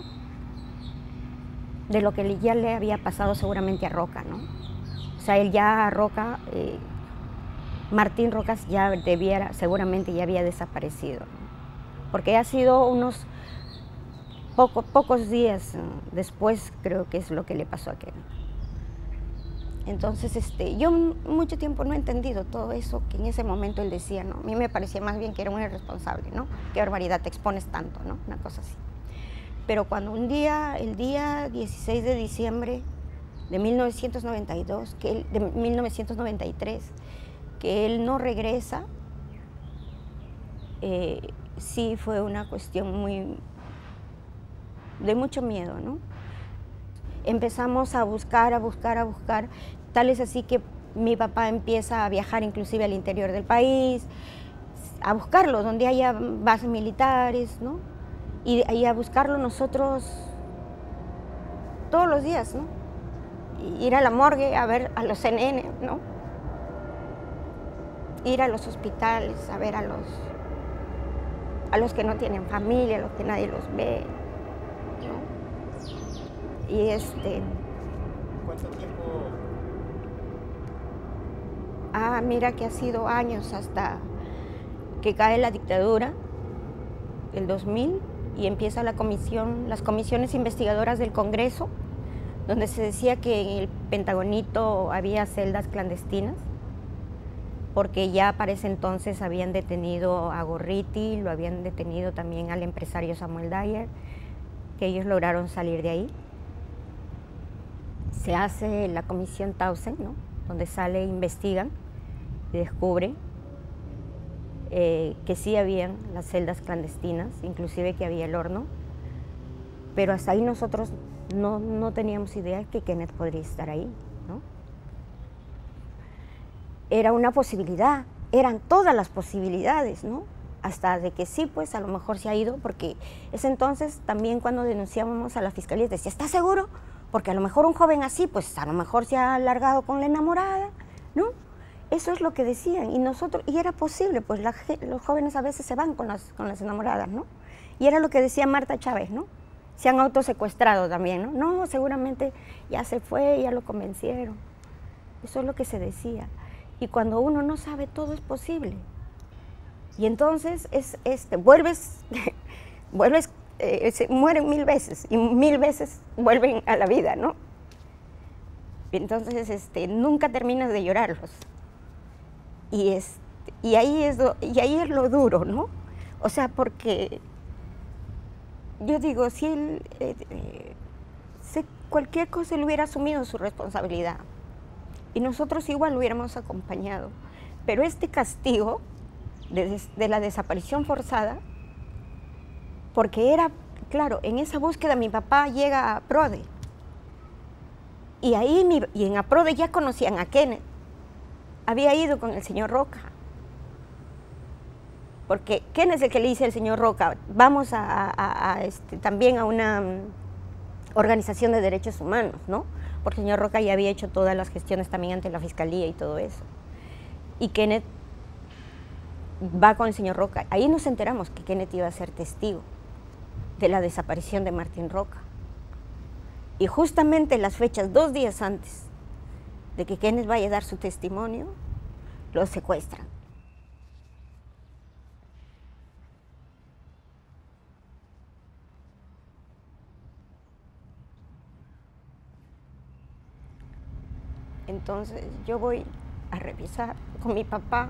de lo que ya le había pasado seguramente a Roca, ¿no? O sea, él ya a Roca, eh, Martín Rocas ya debiera, seguramente ya había desaparecido, ¿no? Porque ha sido unos poco, pocos días después, creo que es lo que le pasó a Ken. Entonces, este, yo mucho tiempo no he entendido todo eso que en ese momento él decía, ¿no? A mí me parecía más bien que era un irresponsable, ¿no? Qué barbaridad, te expones tanto, ¿no? Una cosa así. Pero cuando un día, el día dieciséis de diciembre de mil novecientos noventa y dos, que él, de mil novecientos noventa y tres, que él no regresa, eh, sí fue una cuestión muy, de mucho miedo, ¿no? Empezamos a buscar, a buscar, a buscar, tal es así que mi papá empieza a viajar inclusive al interior del país, a buscarlo, donde haya bases militares, ¿no? Y, y a buscarlo nosotros todos los días, ¿no? Y ir a la morgue a ver a los C N N, ¿no? Ir a los hospitales a ver a los, a los que no tienen familia, a los que nadie los ve, ¿no? Y este... ¿Cuánto tiempo? Ah, mira que ha sido años hasta que cae la dictadura, el dos mil, y empieza la comisión, las comisiones investigadoras del Congreso, donde se decía que en el Pentagonito había celdas clandestinas. porque ya para ese entonces habían detenido a Gorriti, lo habían detenido también al empresario Samuel Dyer, que ellos lograron salir de ahí. Se hace la comisión Tausen, ¿no? Donde sale, investigan y descubre eh, que sí habían las celdas clandestinas, inclusive que había el horno, pero hasta ahí nosotros no, no teníamos idea que Kenneth podría estar ahí, ¿no? Era una posibilidad, eran todas las posibilidades, ¿no? Hasta de que sí, pues a lo mejor se ha ido, porque ese entonces también cuando denunciábamos a la fiscalía decía, ¿estás seguro? Porque a lo mejor un joven así, pues a lo mejor se ha largado con la enamorada, ¿no? Eso es lo que decían, y nosotros, y era posible, pues la, los jóvenes a veces se van con las, con las enamoradas, ¿no? Y era lo que decía Marta Chávez, ¿no? Se han autosecuestrado también, ¿no? No, seguramente ya se fue, ya lo convencieron. Eso es lo que se decía. Y cuando uno no sabe, todo es posible. Y entonces es, este, vuelves, vuelves, eh, se mueren mil veces y mil veces vuelven a la vida, ¿no? Y entonces este, nunca terminas de llorarlos. Y, es, y, ahí es lo, y ahí es lo duro, ¿no? O sea, porque yo digo, si él, eh, eh, si cualquier cosa él hubiera asumido su responsabilidad y nosotros igual lo hubiéramos acompañado, pero este castigo de, de la desaparición forzada, porque era, claro, en esa búsqueda mi papá llega a Prode y ahí mi, y en Aprode ya conocían a Kenneth, había ido con el señor Roca, porque Kenneth es el que le dice al señor Roca, vamos a, a, a este, también a una um, organización de derechos humanos, ¿no? Porque el señor Roca ya había hecho todas las gestiones también ante la fiscalía y todo eso. Y Kenneth va con el señor Roca. Ahí nos enteramos que Kenneth iba a ser testigo de la desaparición de Martín Roca. Y justamente las fechas, dos días antes de que Kenneth vaya a dar su testimonio, lo secuestran. Entonces yo voy a revisar con mi papá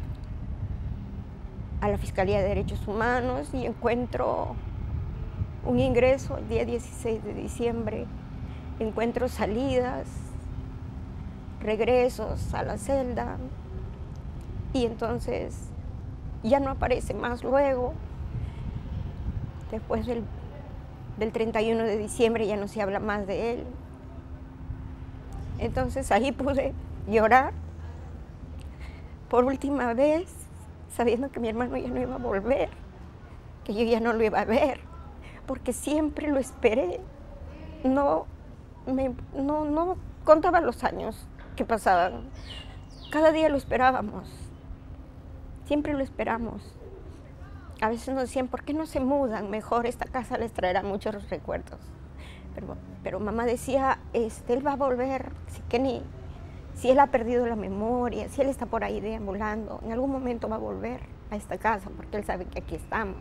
a la Fiscalía de Derechos Humanos y encuentro un ingreso el día dieciséis de diciembre, encuentro salidas, regresos a la celda y entonces ya no aparece más luego. Después del, del treinta y uno de diciembre ya no se habla más de él. Entonces ahí pude llorar por última vez, sabiendo que mi hermano ya no iba a volver, que yo ya no lo iba a ver, porque siempre lo esperé. No, me, no, no contaba los años que pasaban. Cada día lo esperábamos, siempre lo esperamos. A veces nos decían, ¿por qué no se mudan? Mejor esta casa les traerá muchos recuerdos. Pero, pero mamá decía, este, él va a volver, si, que ni, si él ha perdido la memoria, si él está por ahí deambulando, en algún momento va a volver a esta casa, porque él sabe que aquí estamos.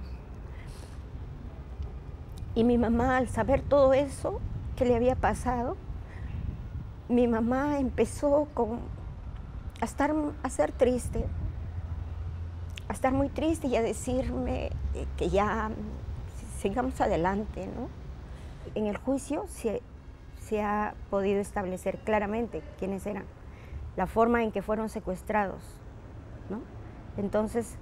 Y mi mamá, al saber todo eso que le había pasado, mi mamá empezó con, a, estar, a ser triste, a estar muy triste y a decirme que ya sigamos adelante, ¿no? En el juicio se, se ha podido establecer claramente quiénes eran, la forma en que fueron secuestrados, ¿no? Entonces,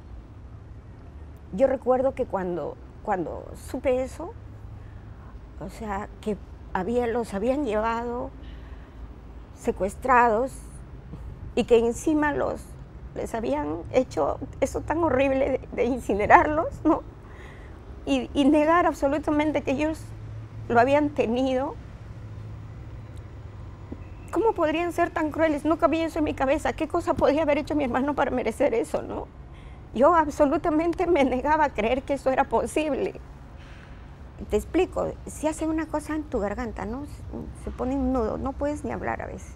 yo recuerdo que cuando, cuando supe eso, o sea, que había, los habían llevado secuestrados y que encima los, les habían hecho eso tan horrible de, de incinerarlos, ¿no? Y, y negar absolutamente que ellos lo habían tenido. ¿Cómo podrían ser tan crueles? No cabía eso en mi cabeza. ¿Qué cosa podía haber hecho mi hermano para merecer eso, no? Yo absolutamente me negaba a creer que eso era posible. Te explico, si hace una cosa en tu garganta, ¿no? Se pone un nudo, no puedes ni hablar a veces.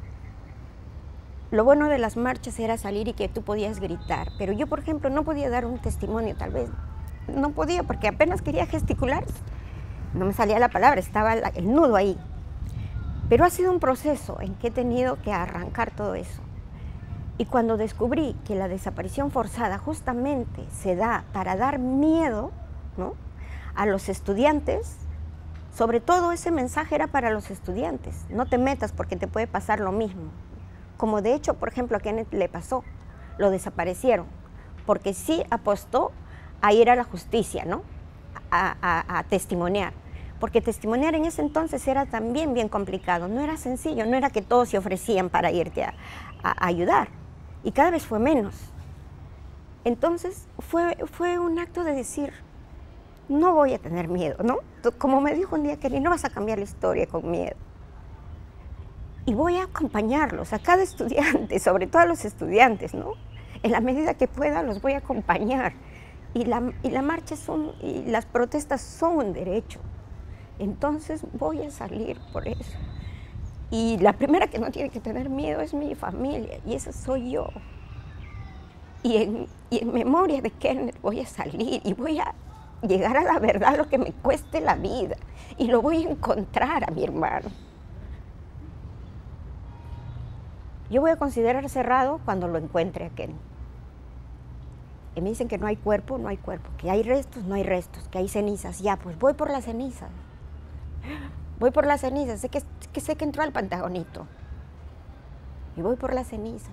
Lo bueno de las marchas era salir y que tú podías gritar, pero yo, por ejemplo, no podía dar un testimonio, tal vez. No podía, porque apenas quería gesticular. No me salía la palabra, estaba el nudo ahí. Pero ha sido un proceso en que he tenido que arrancar todo eso. Y cuando descubrí que la desaparición forzada justamente se da para dar miedo, ¿no?, a los estudiantes, sobre todo ese mensaje era para los estudiantes, no te metas porque te puede pasar lo mismo. Como de hecho, por ejemplo, a Kenneth le pasó, lo desaparecieron, porque sí apostó a ir a la justicia, ¿no?, a, a, a testimoniar. Porque testimoniar en ese entonces era también bien complicado, no era sencillo, no era que todos se ofrecían para irte a, a, a ayudar, y cada vez fue menos. Entonces fue, fue un acto de decir, no voy a tener miedo, ¿no? Como me dijo un día Kelly, no vas a cambiar la historia con miedo. Y voy a acompañarlos, a cada estudiante, sobre todo a los estudiantes, ¿no? En la medida que pueda los voy a acompañar. Y la, y la marcha son, y las protestas son un derecho. Entonces voy a salir por eso. Y la primera que no tiene que tener miedo es mi familia, y esa soy yo. Y en, y en memoria de Kenneth voy a salir y voy a llegar a la verdad, lo que me cueste la vida. Y lo voy a encontrar a mi hermano. Yo voy a considerar cerrado cuando lo encuentre a Kenneth. Y me dicen que no hay cuerpo, no hay cuerpo. Que hay restos, no hay restos. Que hay cenizas. Ya, pues voy por las cenizas. Voy por las cenizas. Sé que, que sé que entró al Pentagonito. Y voy por las cenizas.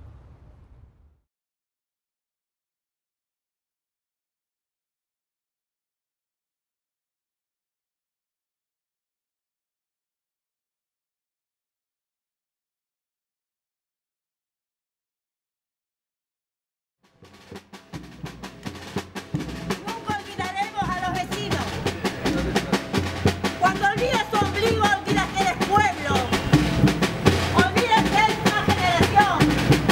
Nunca olvidaremos a los vecinos. Cuando olvidas tu ombligo, olvidas que eres pueblo. Olvidas que eres una generación.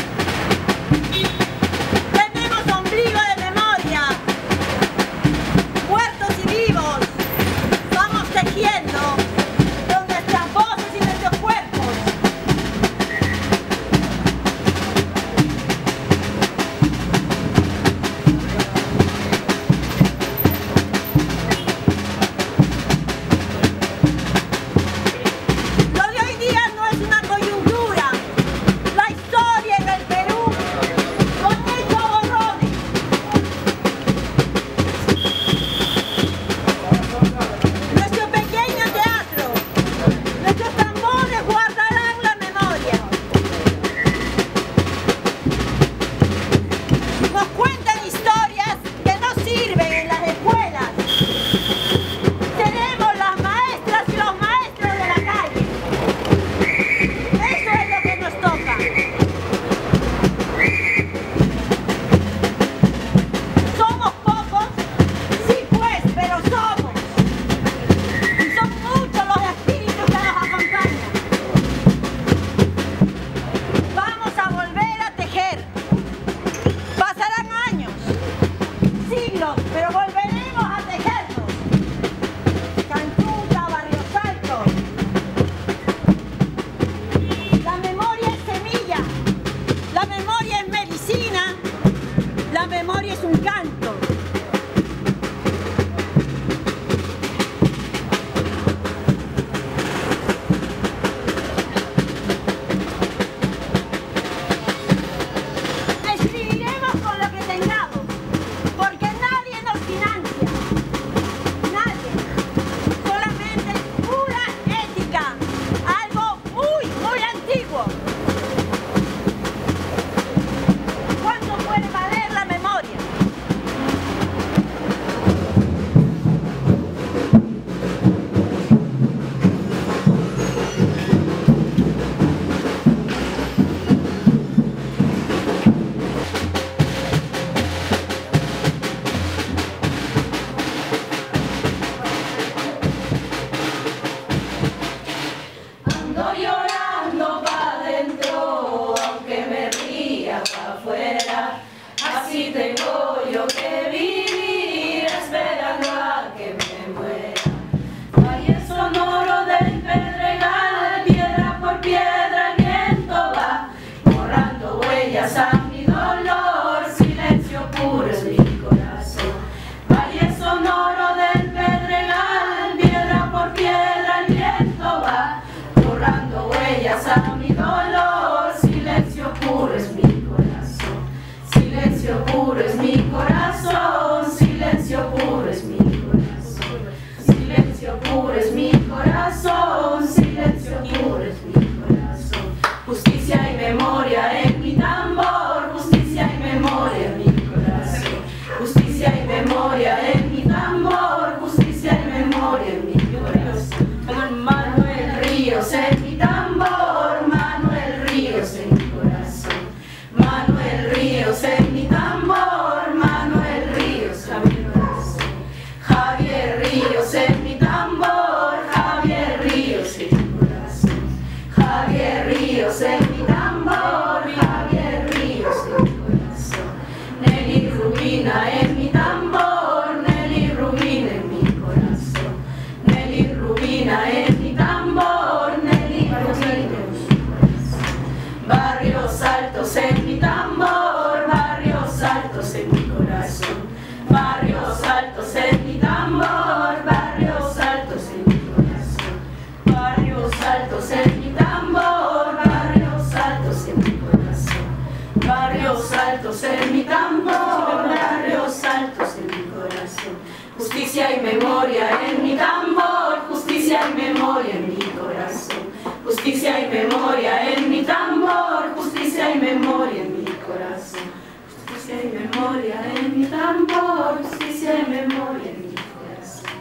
memoria en mi tambor, justicia y memoria en mi corazón. Justicia y memoria en mi tambor, justicia y memoria en mi corazón. Manuel Ríos en mi tambor, Manuel Ríos en mi corazón. Manuel Ríos en mi tambor, Manuel Ríos en mi corazón. Javier Ríos en mi tambor, Javier Ríos en mi corazón. Javier Ríos en mi tambor, Javier Ríos en mi corazón. Nelly Rubina en mi tambor, Nelly Rubina en mi corazón. Nelly Rubina en mi tambor, Nelly Rubina en mi corazón. Barrios Altos en mi tambor, Barrios Altos en mi corazón. Barrios Altos en mi tambor, Barrios Altos en mi corazón. Barrios Altos en mi tambor, Barrios Altos en mi corazón. Barrios Altos en mi tambor, Barrios Altos en mi corazón. Justicia y memoria en mi tambor, justicia y memoria en mi corazón. Justicia y memoria en mi tambor, justicia y memoria en mi corazón. Justicia y memoria en mi tambor, justicia y memoria en mi corazón.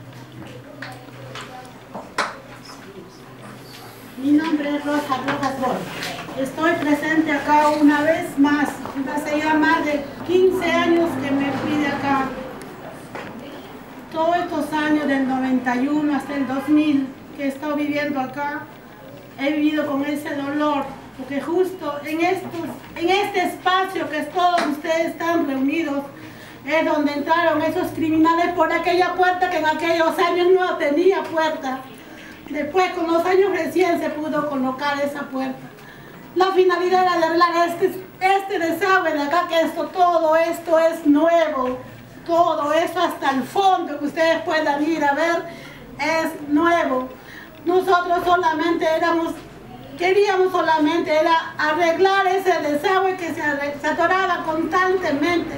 Mi nombre es Rosa Rojas Bol. Estoy presente acá una vez más. Hace ya más de quince años que me fui de acá. Todos estos años, del noventa y uno hasta el dos mil, que he estado viviendo acá, he vivido con ese dolor, porque justo en, estos, en este espacio que todos ustedes están reunidos, es donde entraron esos criminales por aquella puerta que en aquellos años no tenía puerta. Después, con los años recién, se pudo colocar esa puerta. La finalidad era de arreglar este, este desagüe de acá, que esto, todo esto es nuevo. Todo esto hasta el fondo que ustedes puedan ir a ver es nuevo. Nosotros solamente éramos, queríamos solamente era arreglar ese desagüe que se, se atoraba constantemente.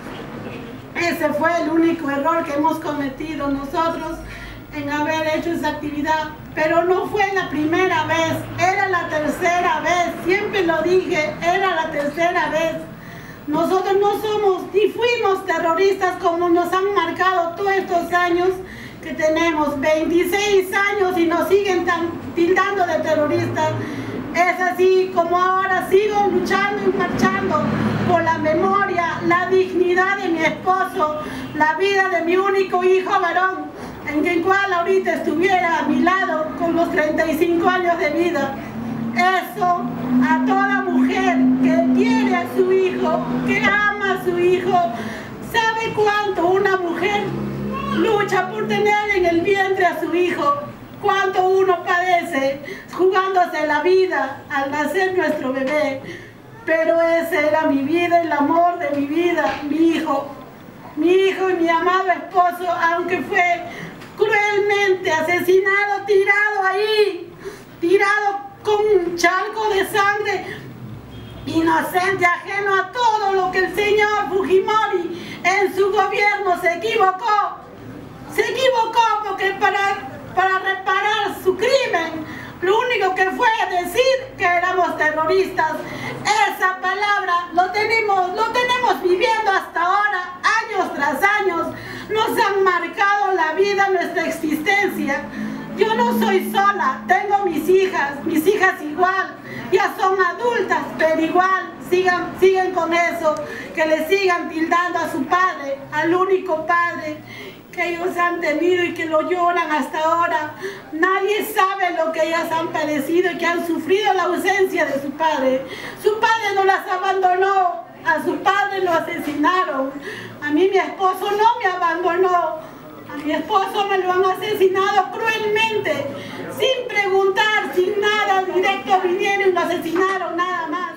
Ese fue el único error que hemos cometido nosotros en haber hecho esa actividad. Pero no fue la primera vez, era la tercera vez, siempre lo dije, era la tercera vez. Nosotros no somos ni fuimos terroristas como nos han marcado todos estos años que tenemos, veintiséis años y nos siguen tan, tildando de terroristas. Es así como ahora sigo luchando y marchando por la memoria, la dignidad de mi esposo, la vida de mi único hijo varón, en el cual ahorita estuviera a mi lado con los treinta y cinco años de vida. Eso a toda mujer que quiere a su hijo, que ama a su hijo, sabe cuánto una mujer lucha por tener en el vientre a su hijo, cuánto uno padece jugándose la vida al nacer nuestro bebé. Pero ese era mi vida, el amor de mi vida, mi hijo, mi hijo y mi amado esposo, aunque fue cruelmente asesinado, tirado ahí, tirado con un charco de sangre, inocente, ajeno a todo lo que el señor Fujimori en su gobierno se equivocó. Se equivocó porque para, para reparar su crimen, lo único que fue decir que éramos terroristas. Esa palabra lo tenemos, lo tenemos viviendo hasta ahora, años tras años. Nos han marcado la vida, nuestra existencia. Yo no soy sola, tengo mis hijas, mis hijas igual, ya son adultas, pero igual sigan, siguen con eso, que le sigan tildando a su padre, al único padre que ellos han tenido y que lo lloran hasta ahora. Nadie sabe lo que ellas han padecido y que han sufrido la ausencia de su padre. Su padre no las abandonó, a su padre lo asesinaron. A mí mi esposo no me abandonó. A mi esposo me lo han asesinado cruelmente, sin preguntar, sin nada, directo vinieron y lo asesinaron, nada más.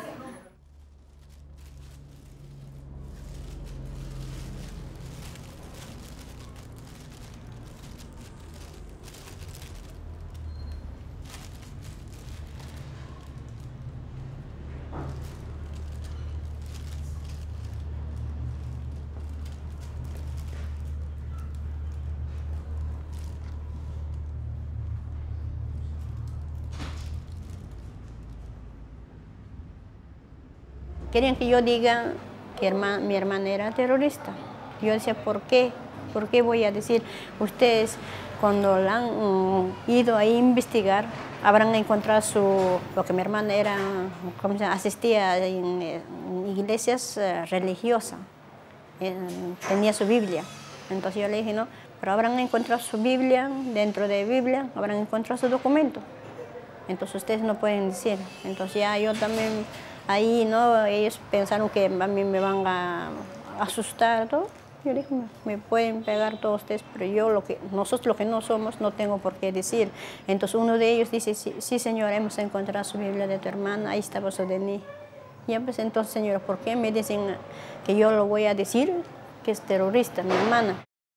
querían que yo diga que herma, mi hermana era terrorista. Yo decía, ¿por qué? ¿Por qué voy a decir? Ustedes, cuando la han um, ido a investigar, habrán encontrado su, lo que mi hermana era, ¿cómo se llama? Asistía en, en iglesias uh, religiosas, en, tenía su Biblia. Entonces yo le dije, no, pero habrán encontrado su Biblia, dentro de la Biblia habrán encontrado su documento. Entonces ustedes no pueden decir. Entonces ya yo también, ahí, ¿no? Ellos pensaron que a mí me van a asustar, todo. Yo dije, me pueden pegar todos ustedes, pero yo, lo que, nosotros lo que no somos, no tengo por qué decir. Entonces uno de ellos dice, sí, sí señora, hemos encontrado su Biblia de tu hermana, ahí estaba su D N I. Ya pues entonces, señora, ¿por qué me dicen que yo lo voy a decir que es terrorista, mi hermana?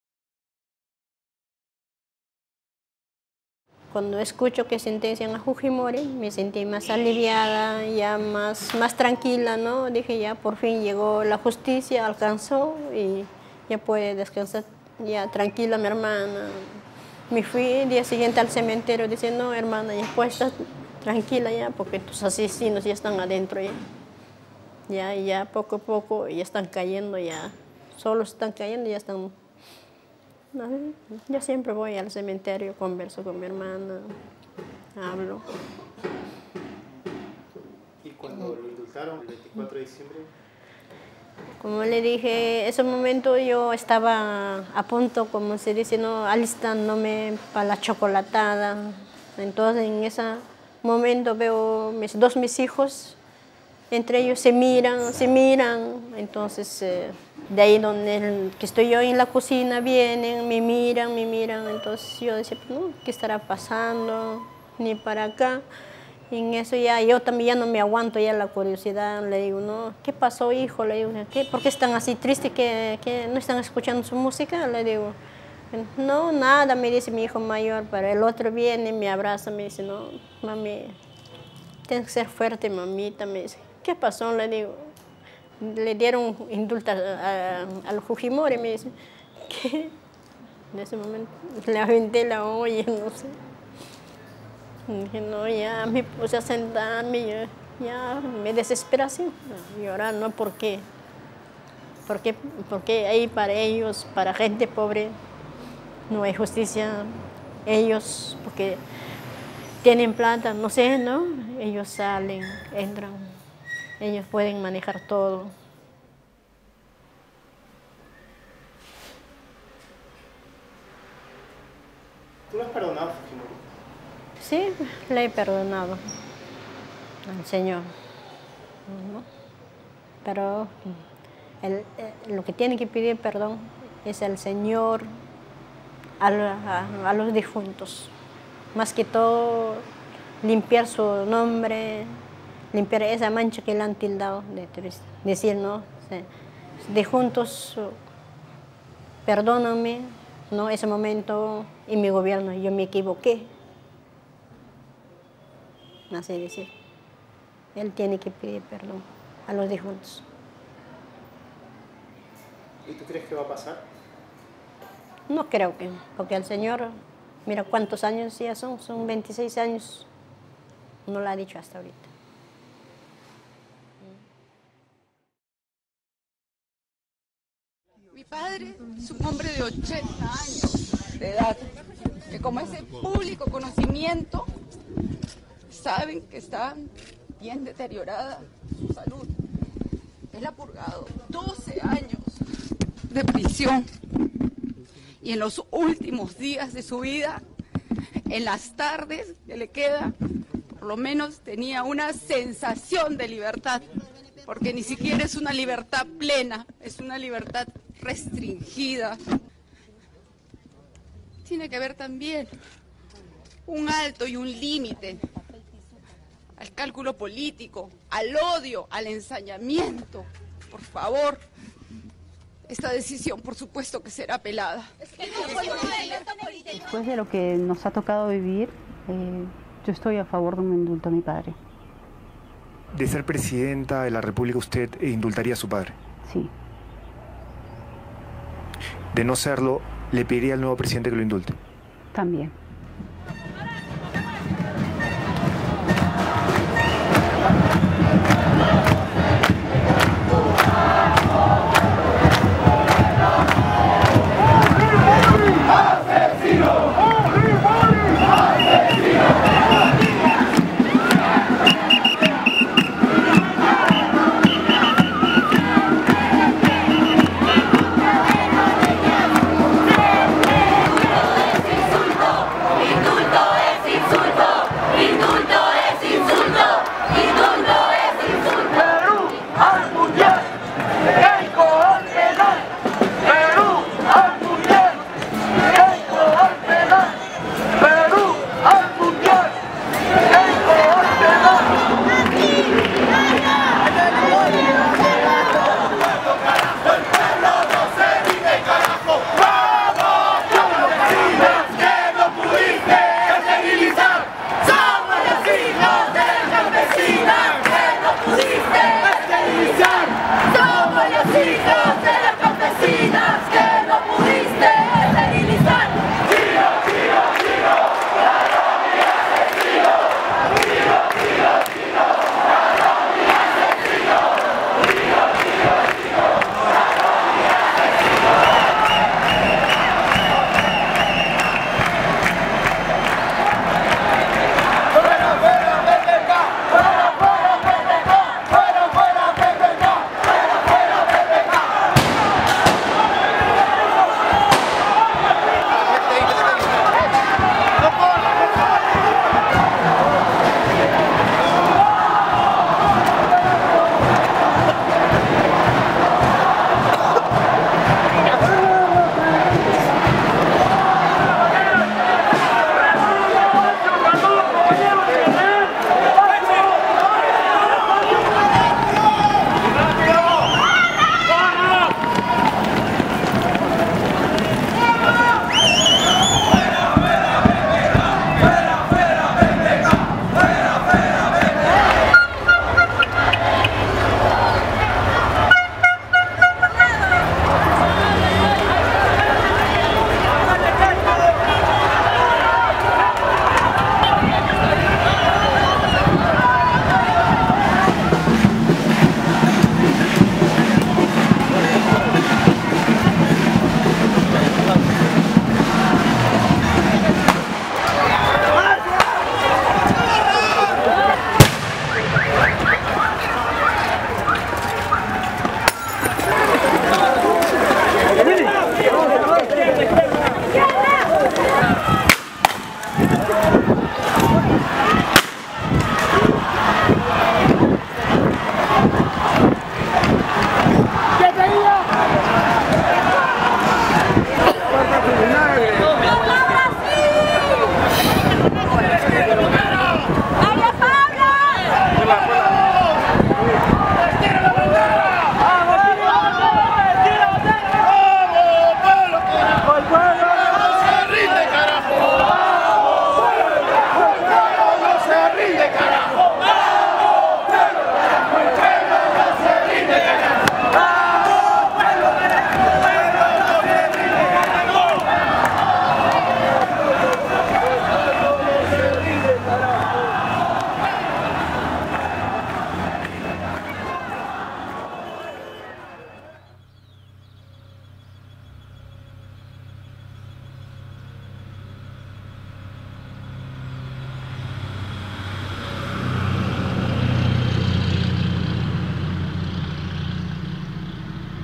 Cuando escucho que sentencian a Fujimori, me sentí más aliviada, ya más, más tranquila, ¿no? Dije, ya por fin llegó la justicia, alcanzó y ya puede descansar ya tranquila mi hermana. Me fui el día siguiente al cementerio diciendo, no, hermana, ya puedes estar tranquila ya, porque tus asesinos ya están adentro ya. Ya, ya poco a poco ya están cayendo, ya solo están cayendo, ya están... Yo siempre voy al cementerio, converso con mi hermana, hablo. ¿Y cuando lo indultaron el veinticuatro de diciembre? Como le dije, ese momento yo estaba a punto, como se dice, ¿no? Alistándome para la chocolatada. Entonces en ese momento veo mis dos mis hijos, entre ellos se miran, se miran. Entonces eh, de ahí donde el, que estoy yo en la cocina, vienen, me miran, me miran. Entonces yo decía, no, ¿qué estará pasando? Ni para acá. Y en eso ya, yo también ya no me aguanto ya la curiosidad. Le digo, no, ¿qué pasó, hijo? Le digo, ¿qué? ¿Por qué están así tristes? ¿Que, que no están escuchando su música? Le digo, no, nada, me dice mi hijo mayor. Pero el otro viene, me abraza, me dice, no, mami, tienes que ser fuerte, mamita. Me dice, ¿qué pasó? Le digo, le dieron indulto al Fujimori, me dice, ¿qué? En ese momento le aventé la olla, no sé. Dije, no, ya me puse a sentarme, ya, ya me desesperé así, llorar, ¿no? ¿Por qué? Porque, porque ahí para ellos, para gente pobre, no hay justicia. Ellos, porque tienen plata, no sé, ¿no? Ellos salen, entran, ellos pueden manejar todo. ¿Tú lo has perdonado, Fujimori? Sí, le he perdonado al Señor. ¿No? Pero el, el, lo que tiene que pedir perdón es el Señor a, a, a los difuntos. Más que todo, limpiar su nombre, limpiar esa mancha que le han tildado de triste. Decir, no, difuntos, perdóname, no, ese momento en mi gobierno yo me equivoqué. Así decir. Él tiene que pedir perdón a los difuntos. ¿Y tú crees que va a pasar? No creo que, porque el Señor, mira cuántos años ya son, son veintiséis años, no lo ha dicho hasta ahorita. Mi padre es un hombre de ochenta años de edad, que como es de público conocimiento, saben que está bien deteriorada su salud. Él ha purgado doce años de prisión y en los últimos días de su vida, en las tardes que le queda, por lo menos tenía una sensación de libertad, porque ni siquiera es una libertad plena, es una libertad restringida. Tiene que haber también un alto y un límite al cálculo político, al odio, al ensañamiento. Por favor, esta decisión, por supuesto, que será apelada. Después de lo que nos ha tocado vivir, eh, yo estoy a favor de un indulto a mi padre. De ser presidenta de la República, ¿usted indultaría a su padre? Sí. De no serlo, ¿le pediría al nuevo presidente que lo indulte? También.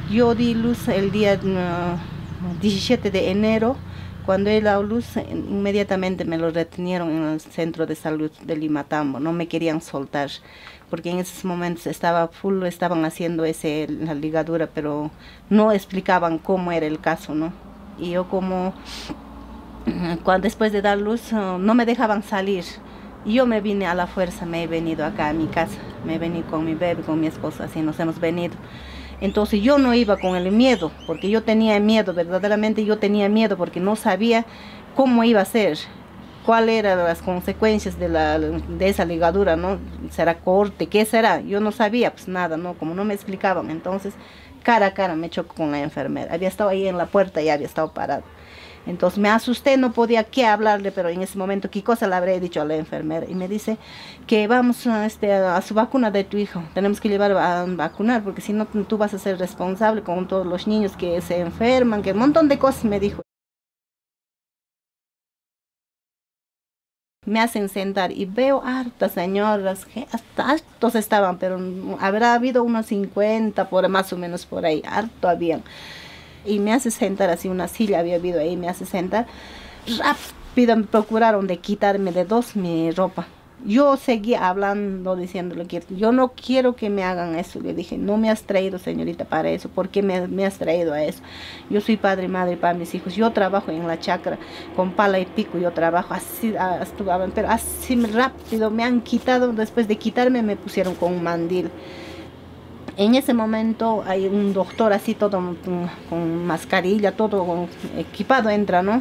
Yo di luz el día uh, diecisiete de enero. Cuando él dio luz, inmediatamente me lo retenieron en el centro de salud de Limatambo. No me querían soltar, porque en esos momentos estaba full, estaban haciendo ese, la ligadura, pero no explicaban cómo era el caso, ¿no? Y yo como, cuando, después de dar luz, no me dejaban salir. Yo me vine a la fuerza, me he venido acá a mi casa. Me he venido con mi bebé, con mi esposa, así nos hemos venido. Entonces yo no iba con el miedo, porque yo tenía miedo, verdaderamente yo tenía miedo, porque no sabía cómo iba a ser, cuáles eran las consecuencias de, la, de esa ligadura, ¿no? ¿Será corte? ¿Qué será? Yo no sabía, pues nada, ¿no? Como no me explicaban, entonces cara a cara me chocó con la enfermera. Había estado ahí en la puerta y había estado parado. Entonces me asusté, no podía qué hablarle, pero en ese momento, ¿qué cosa le habré dicho a la enfermera? Y me dice que vamos a, este, a su vacuna de tu hijo, tenemos que llevar a vacunar, porque si no tú vas a ser responsable con todos los niños que se enferman, que un montón de cosas me dijo. Me hacen sentar y veo hartas señoras, que hasta hartos estaban, pero habrá habido unos cincuenta, por, más o menos por ahí, harto habían. Y me hace sentar así, una silla había habido ahí, me hace sentar. Rápido me procuraron de quitarme de dos mi ropa. Yo seguía hablando, diciéndole que yo no quiero que me hagan eso. Le dije, no me has traído, señorita, para eso. ¿Por qué me, me has traído a eso? Yo soy padre y madre para mis hijos. Yo trabajo en la chacra con pala y pico. Yo trabajo así, pero así rápido me han quitado. Después de quitarme me pusieron con un mandil. En ese momento hay un doctor así todo con, con mascarilla, todo equipado entra, ¿no?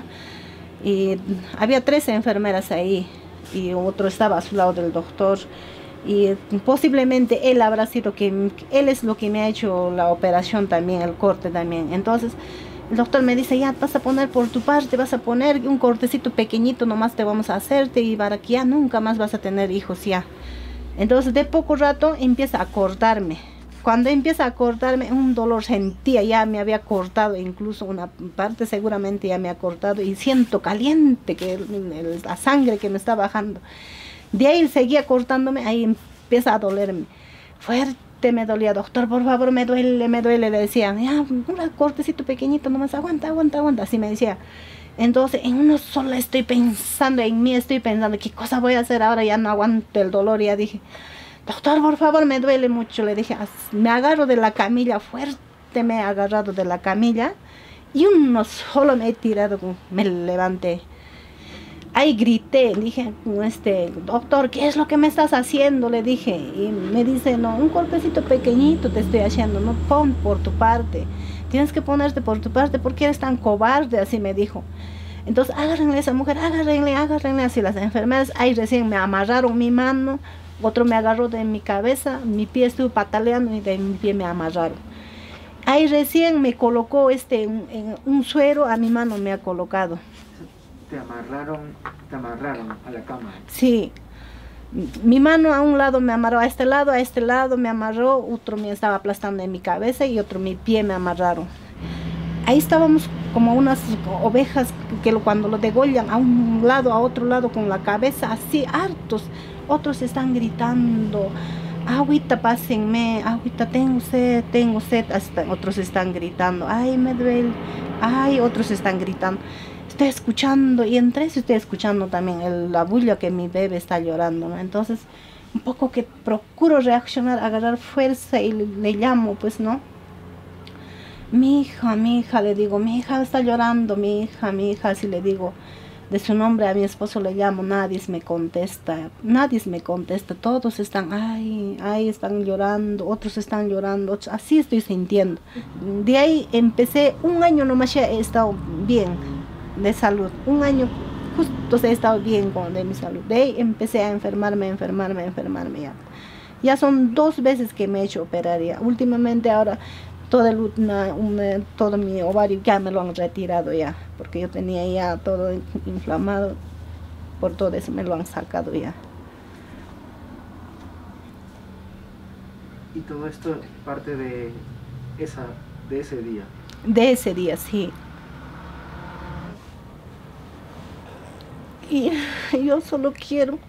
Y había tres enfermeras ahí y otro estaba a su lado del doctor. Y posiblemente él habrá sido que, él es lo que me ha hecho la operación también, el corte también. Entonces el doctor me dice, ya vas a poner por tu parte, vas a poner un cortecito pequeñito nomás te vamos a hacerte y para que ya nunca más vas a tener hijos ya. Entonces de poco rato empieza a cortarme. Cuando empieza a cortarme, un dolor sentía, ya me había cortado, incluso una parte seguramente ya me ha cortado y siento caliente que el, el, la sangre que me está bajando. De ahí seguía cortándome, ahí empieza a dolerme. Fuerte me dolía, doctor, por favor, me duele, me duele, le decía, ya, un cortecito pequeñito, nomás aguanta, aguanta, aguanta, así me decía. Entonces, en uno solo estoy pensando, en mí estoy pensando, ¿qué cosa voy a hacer ahora? Ya no aguanto el dolor, ya dije. Doctor, por favor, me duele mucho. Le dije, me agarro de la camilla, fuerte me he agarrado de la camilla. Y uno solo me he tirado, me levanté. Ahí grité, dije, este, doctor, ¿qué es lo que me estás haciendo? Le dije, y me dice, no, un golpecito pequeñito te estoy haciendo, no, pon por tu parte. Tienes que ponerte por tu parte, ¿por qué eres tan cobarde? Así me dijo. Entonces, agárrenle a esa mujer, agárrenle, agárrenle. Así las enfermeras, ahí recién me amarraron mi mano. Otro me agarró de mi cabeza, mi pie estuvo pataleando y de mi pie me amarraron. Ahí recién me colocó este, en, en un suero, a mi mano me ha colocado. ¿Te amarraron, te amarraron a la cama? Sí. Mi mano a un lado me amarró, a este lado, a este lado me amarró, otro me estaba aplastando en mi cabeza y otro mi pie me amarraron. Ahí estábamos como unas ovejas que cuando lo degollan a un lado, a otro lado con la cabeza, así hartos. Otros están gritando, agüita, pásenme, agüita, tengo sed, tengo sed. Hasta otros están gritando, ay, me duele, ay, otros están gritando. Estoy escuchando, y entre eso estoy escuchando también el, la bulla que mi bebé está llorando, ¿no? Entonces, un poco que procuro reaccionar, agarrar fuerza y le, le llamo, pues, ¿no? Mi hija, mi hija, le digo, mi hija está llorando, mi hija, mi hija, así le digo. De su nombre a mi esposo le llamo, nadie me contesta, nadie me contesta, todos están, ay, ay, están llorando, otros están llorando, otros, así estoy sintiendo. De ahí empecé, un año nomás ya he estado bien de salud, un año justo he estado bien con de mi salud. De ahí empecé a enfermarme, enfermarme, enfermarme ya. Ya son dos veces que me he hecho operar ya, últimamente ahora. Todo, el, una, una, todo mi ovario ya me lo han retirado ya, porque yo tenía ya todo inflamado, por todo eso me lo han sacado ya. ¿Y todo esto parte de, esa, de ese día? De ese día, sí. Y yo solo quiero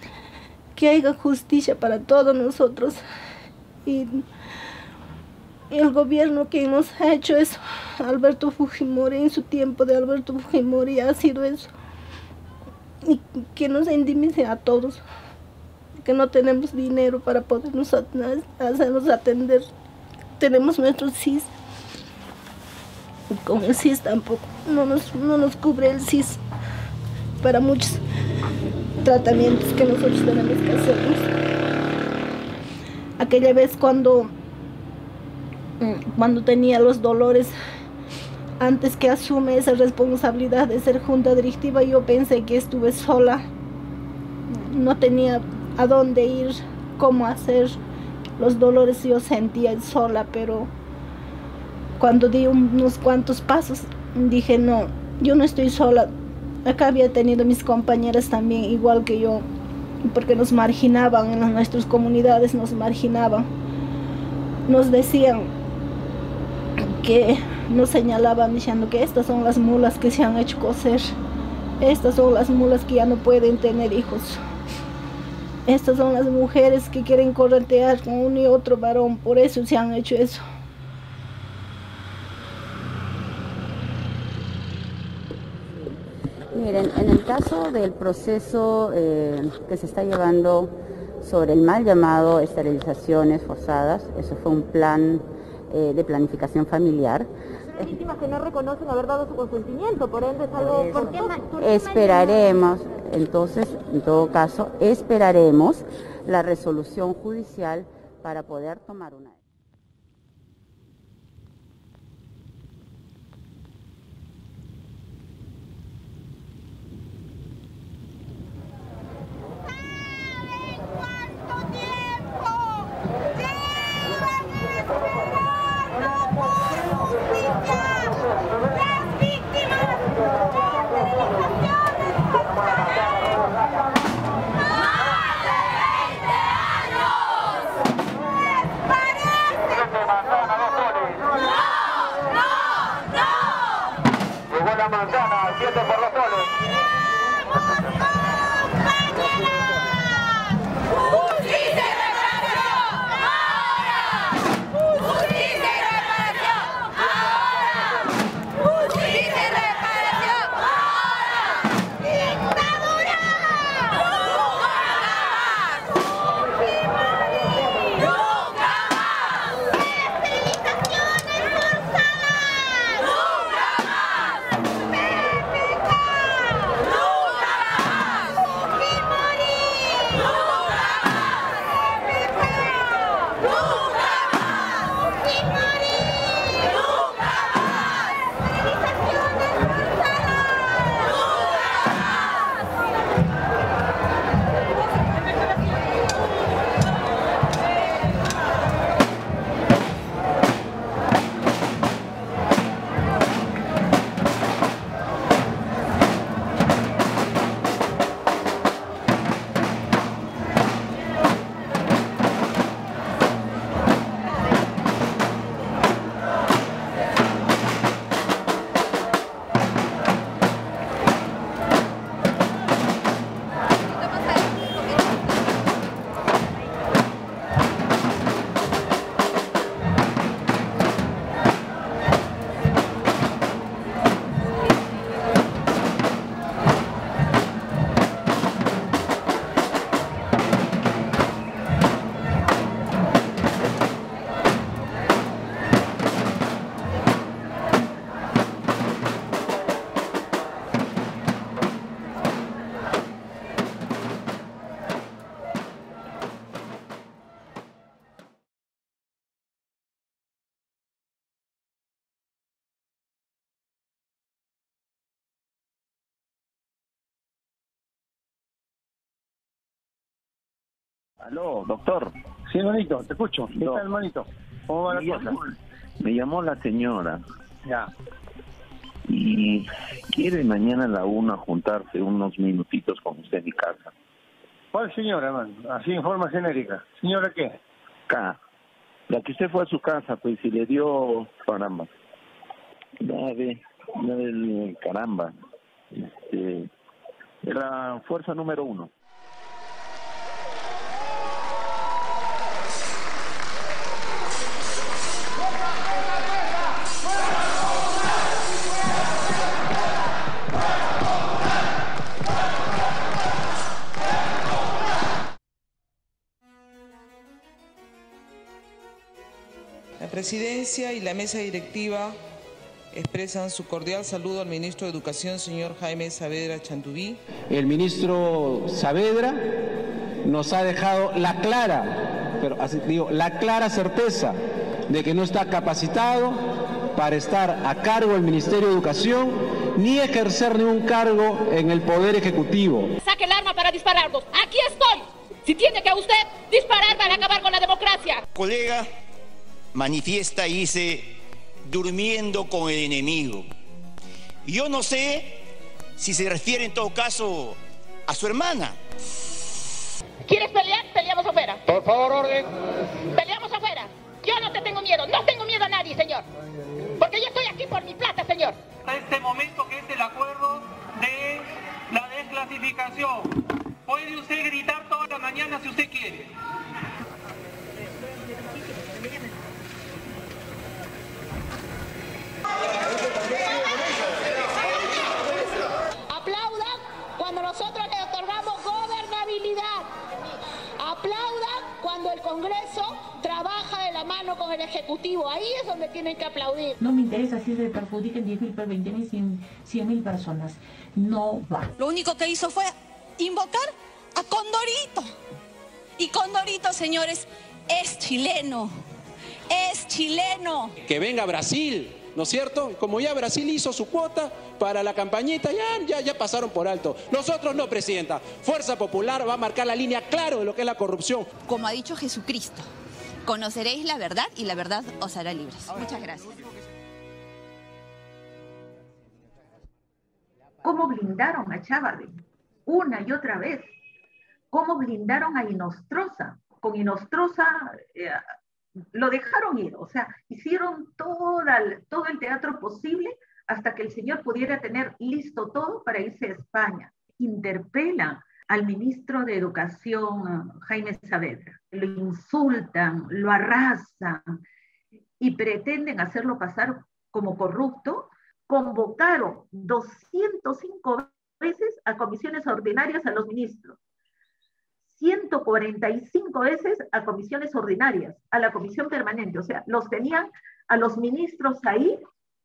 que haya justicia para todos nosotros. Y el gobierno que nos ha hecho eso, Alberto Fujimori, en su tiempo de Alberto Fujimori ha sido eso. Y que nos indemnice a todos, que no tenemos dinero para podernos hacernos atender. Tenemos nuestro S I S, y con el S I S tampoco, no nos, no nos cubre el S I S para muchos tratamientos que nosotros tenemos que hacernos. Aquella vez cuando, cuando tenía los dolores, antes que asume esa responsabilidad de ser junta directiva, yo pensé que estuve sola, no tenía a dónde ir, cómo hacer. Los dolores yo sentía sola, pero cuando di unos cuantos pasos dije no, yo no estoy sola. Acá había tenido mis compañeras también igual que yo, porque nos marginaban en nuestras comunidades, nos marginaban, nos decían que nos señalaban diciendo que estas son las mulas que se han hecho coser, estas son las mulas que ya no pueden tener hijos, estas son las mujeres que quieren corretear con uno y otro varón, por eso se han hecho eso. Miren, en el caso del proceso eh, que se está llevando sobre el mal llamado esterilizaciones forzadas, eso fue un plan eh, de planificación familiar. Hay víctimas que no reconocen haber dado su consentimiento, por ende es algo... ¿Por qué, por qué Esperaremos, entonces, en todo caso, esperaremos la resolución judicial para poder tomar una... La manzana, siete por los soles. ¡Justicia y reparación! ¡Ahora! ¡Justicia y reparación! ¡Ahora! ¡Justicia y reparación! ¡Ahora! ¡Dictadura! ¡Nunca más! ¡Nunca más! ¡Esterilizaciones forzadas! ¡Nunca más! Aló, doctor. Sí, hermanito, te escucho. ¿Qué tal, hermanito? ¿Cómo va la cosa? Me llamó la señora. Ya. Y quiere mañana a la una juntarse unos minutitos con usted en mi casa. ¿Cuál señora, hermano? Así en forma genérica. ¿Señora qué? K. La que usted fue a su casa, pues, y le dio... Caramba. La de... La del... Caramba. Este... Era fuerza número uno. La Presidencia y la Mesa Directiva expresan su cordial saludo al Ministro de Educación, señor Jaime Saavedra Chantubí. El ministro Saavedra nos ha dejado la clara, pero así digo, la clara certeza de que no está capacitado para estar a cargo del Ministerio de Educación ni ejercer ningún cargo en el Poder Ejecutivo. Saque el arma para dispararnos. Aquí estoy. Si tiene que usted disparar para acabar con la democracia. Colega manifiesta y dice, durmiendo con el enemigo. Yo no sé si se refiere en todo caso a su hermana. ¿Quieres pelear? Peleamos afuera. Por favor, orden. Peleamos afuera. Yo no te tengo miedo. No tengo miedo a nadie, señor. Porque yo estoy aquí por mi plata, señor. Este momento que es el acuerdo de la desclasificación. Puede usted gritar toda la mañana si usted quiere. Aplaudan cuando nosotros le otorgamos gobernabilidad. Aplaudan cuando el Congreso trabaja de la mano con el Ejecutivo. Ahí es donde tienen que aplaudir. No me interesa si se perjudiquen diez mil, veinte mil, cien mil personas. No va. Lo único que hizo fue invocar a Condorito. Y Condorito, señores, es chileno. Es chileno. Que venga Brasil, ¿no es cierto? Como ya Brasil hizo su cuota para la campañita, ya, ya, ya pasaron por alto. Nosotros no, Presidenta. Fuerza Popular va a marcar la línea claro de lo que es la corrupción. Como ha dicho Jesucristo, conoceréis la verdad y la verdad os hará libres. Muchas gracias. ¿Cómo blindaron a Chávarri? Una y otra vez. ¿Cómo blindaron a Inostroza? Con Inostroza eh, lo dejaron ir, o sea, hicieron toda, todo el teatro posible hasta que el señor pudiera tener listo todo para irse a España. Interpelan al ministro de Educación, Jaime Saavedra. Lo insultan, lo arrasan y pretenden hacerlo pasar como corrupto. Convocaron doscientas cinco veces a comisiones ordinarias a los ministros, ciento cuarenta y cinco veces a comisiones ordinarias, a la comisión permanente, o sea, los tenían a los ministros ahí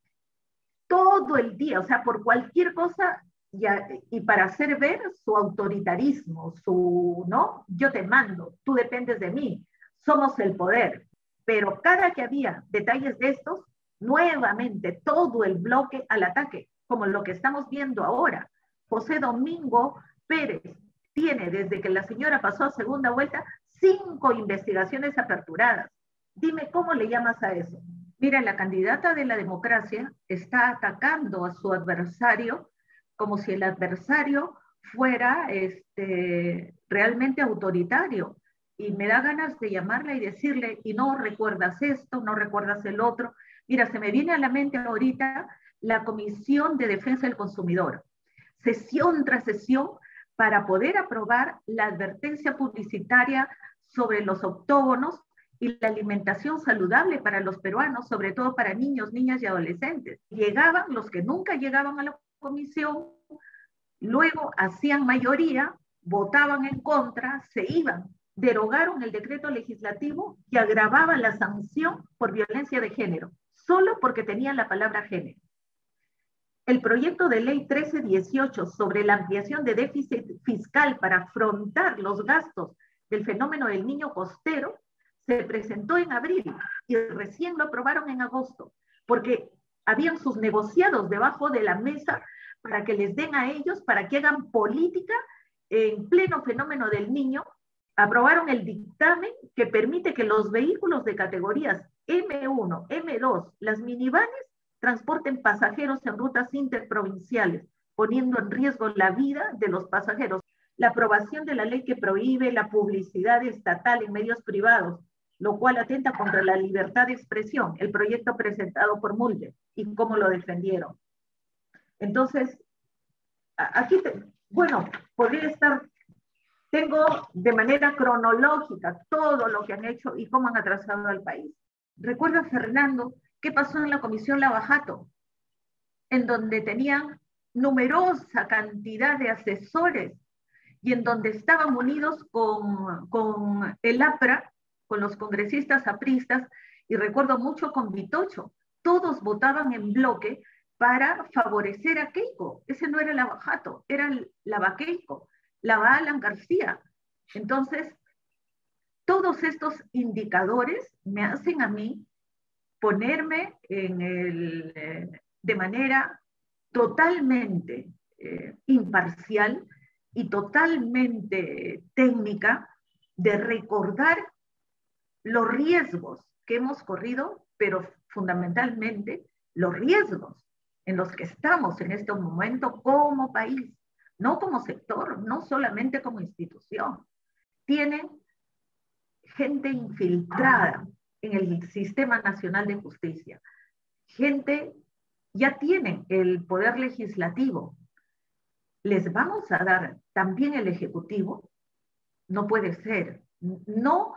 todo el día, o sea, por cualquier cosa, ya, y para hacer ver su autoritarismo, su, ¿no? Yo te mando, tú dependes de mí, somos el poder. Pero cada que había detalles de estos, nuevamente todo el bloque al ataque, como lo que estamos viendo ahora. José Domingo Pérez tiene, desde que la señora pasó a segunda vuelta, cinco investigaciones aperturadas. Dime cómo le llamas a eso. Mira, la candidata de la democracia está atacando a su adversario como si el adversario fuera este, realmente autoritario. Y me da ganas de llamarla y decirle, y no recuerdas esto, no recuerdas el otro. Mira, se me viene a la mente ahorita la Comisión de Defensa del Consumidor. Sesión tras sesión para poder aprobar la advertencia publicitaria sobre los octógonos y la alimentación saludable para los peruanos, sobre todo para niños, niñas y adolescentes. Llegaban los que nunca llegaban a la comisión, luego hacían mayoría, votaban en contra, se iban. Derogaron el decreto legislativo que agravaba la sanción por violencia de género, solo porque tenían la palabra género. El proyecto de ley trece dieciocho sobre la ampliación de déficit fiscal para afrontar los gastos del fenómeno del niño costero se presentó en abril y recién lo aprobaron en agosto, porque habían sus negociados debajo de la mesa para que les den a ellos, para que hagan política en pleno fenómeno del niño. Aprobaron el dictamen que permite que los vehículos de categorías eme uno, eme dos, las minivanes, transporten pasajeros en rutas interprovinciales, poniendo en riesgo la vida de los pasajeros. La aprobación de la ley que prohíbe la publicidad estatal en medios privados, lo cual atenta contra la libertad de expresión, el proyecto presentado por Mulder, y cómo lo defendieron. Entonces, aquí, te, bueno, podría estar, tengo de manera cronológica todo lo que han hecho y cómo han atrasado al país. Recuerda, Fernando, qué pasó en la Comisión Lavajato, en donde tenían numerosa cantidad de asesores y en donde estaban unidos con, con el APRA, con los congresistas apristas, Y recuerdo mucho con Vitocho, todos votaban en bloque para favorecer a Keiko. Ese no era el Lavajato, era el Lava Keiko, Lava Alan García. Entonces, todos estos indicadores me hacen a mí ponerme en el, eh, de manera totalmente eh, imparcial y totalmente técnica de recordar los riesgos que hemos corrido, pero fundamentalmente los riesgos en los que estamos en este momento como país, no como sector, no solamente como institución. Tienen gente infiltrada en el Sistema Nacional de Justicia. Gente, ya tienen el poder legislativo. ¿Les vamos a dar también el ejecutivo? No puede ser. No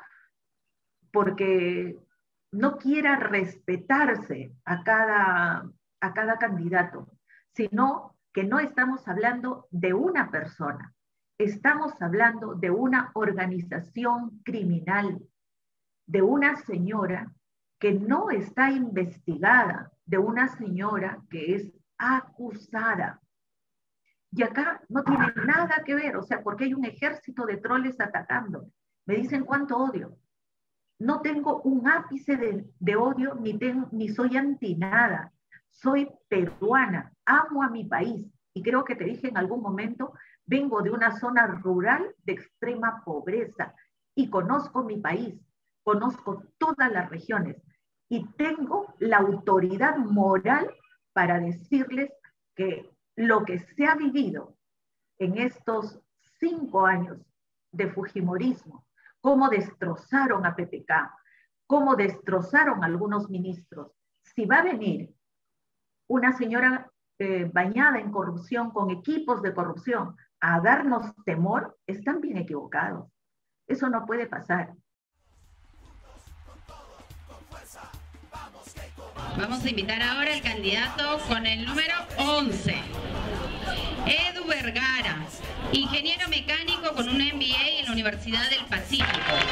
porque no quiera respetarse a cada, a cada candidato, sino que no estamos hablando de una persona, estamos hablando de una organización criminal, de una señora que no está investigada, de una señora que es acusada. Y acá no tiene nada que ver, o sea, porque hay un ejército de troles atacando. Me dicen cuánto odio. No tengo un ápice de, de odio, ni, tengo, ni soy anti nada. Soy peruana, amo a mi país. Y creo que te dije en algún momento, vengo de una zona rural de extrema pobreza y conozco mi país, conozco todas las regiones y tengo la autoridad moral para decirles que lo que se ha vivido en estos cinco años de fujimorismo, cómo destrozaron a P P K, cómo destrozaron a algunos ministros. Si va a venir una señora eh, bañada en corrupción, con equipos de corrupción, a darnos temor, están bien equivocados. Eso no puede pasar. Vamos a invitar ahora al candidato con el número once. Edu Vergara, ingeniero mecánico con un M B A en la Universidad del Pacífico.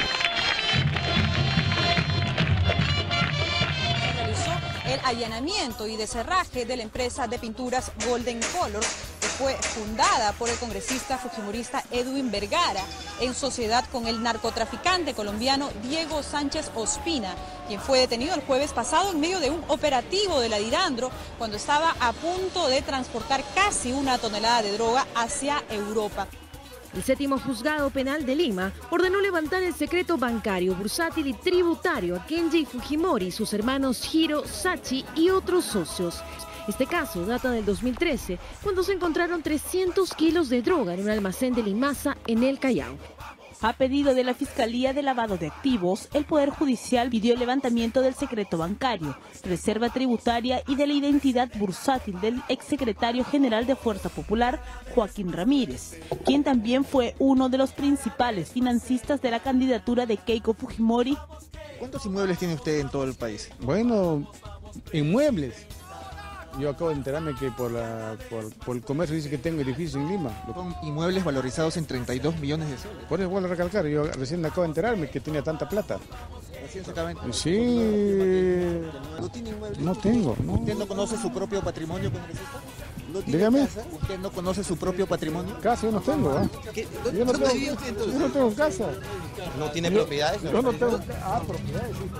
Realizó el allanamiento y deserraje de la empresa de pinturas Golden Color, que fue fundada por el congresista fujimorista Edwin Vergara, en sociedad con el narcotraficante colombiano Diego Sánchez Ospina, quien fue detenido el jueves pasado en medio de un operativo de la Dirandro cuando estaba a punto de transportar casi una tonelada de droga hacia Europa. El séptimo juzgado penal de Lima ordenó levantar el secreto bancario, bursátil y tributario a Kenji Fujimori, sus hermanos Hiro, Sachi y otros socios. Este caso data del dos mil trece, cuando se encontraron trescientos kilos de droga en un almacén de Limasa, en el Callao. A pedido de la Fiscalía de Lavado de Activos, el Poder Judicial pidió el levantamiento del secreto bancario, reserva tributaria y de la identidad bursátil del exsecretario general de Fuerza Popular, Joaquín Ramírez, quien también fue uno de los principales financistas de la candidatura de Keiko Fujimori. ¿Cuántos inmuebles tiene usted en todo el país? Bueno, inmuebles. Yo acabo de enterarme que por, la, por, por el comercio dice que tengo edificios en Lima. Son inmuebles valorizados en treinta y dos millones de soles. Por eso vuelvo a recalcar, yo recién acabo de enterarme que tenía tanta plata. ¿Recién se acaba de enterar? Sí. ¿No tiene inmuebles? No tengo, no. ¿Usted no conoce su propio patrimonio, congresista? ¿No tiene Dígame. casa? ¿Usted no conoce su propio patrimonio? Casa yo no tengo, ¿eh? ¿Qué? Yo no ¿Dónde tengo, vive usted entonces? yo no tengo casa. ¿No tiene yo, propiedades? Yo no tengo. Ah, propiedades, sí.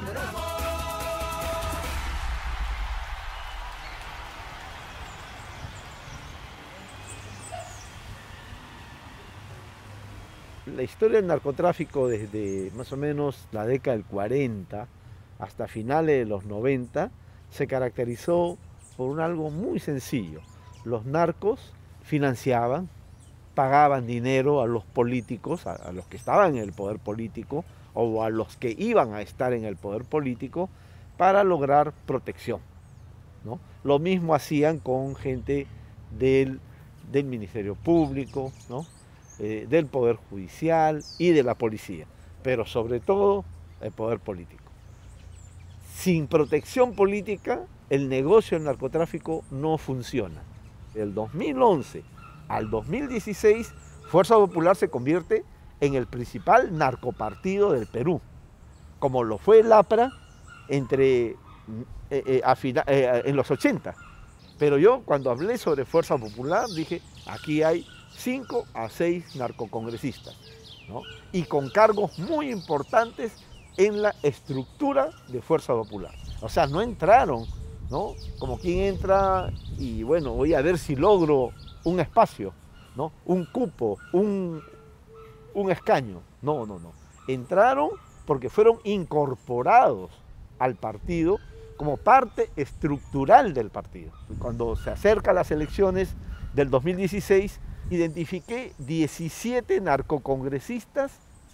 La historia del narcotráfico desde más o menos la década del cuarenta hasta finales de los noventa se caracterizó por un algo muy sencillo. Los narcos financiaban, pagaban dinero a los políticos, a, a los que estaban en el poder político o a los que iban a estar en el poder político para lograr protección, ¿no? Lo mismo hacían con gente del, del Ministerio Público, ¿no? Eh, del Poder Judicial y de la policía, pero sobre todo el poder político. Sin protección política, el negocio del narcotráfico no funciona. Del dos mil once al dos mil dieciséis, Fuerza Popular se convierte en el principal narcopartido del Perú, como lo fue el APRA entre, eh, eh, a fina, eh, en los ochenta. Pero yo cuando hablé sobre Fuerza Popular dije, aquí hay cinco a seis narcocongresistas, ¿no? Y con cargos muy importantes en la estructura de Fuerza Popular. O sea, no entraron, ¿no? Como quien entra y bueno, voy a ver si logro un espacio, ¿no? Un cupo, un, un escaño. No, no, no. Entraron porque fueron incorporados al partido como parte estructural del partido. Cuando se acercan las elecciones del dos mil dieciséis, identifiqué diecisiete narcocongresistas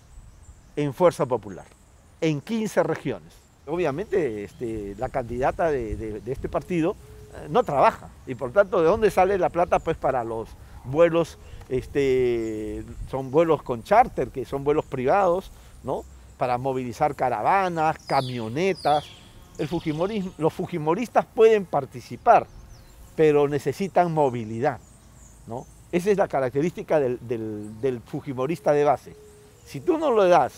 en Fuerza Popular, en quince regiones. Obviamente este, la candidata de, de, de este partido eh, no trabaja y por tanto, ¿de dónde sale la plata? Pues para los vuelos, este, son vuelos con charter, que son vuelos privados, ¿no? Para movilizar caravanas, camionetas. El fujimorismo, los fujimoristas pueden participar, pero necesitan movilidad, ¿no? Esa es la característica del, del, del fujimorista de base. Si tú no le das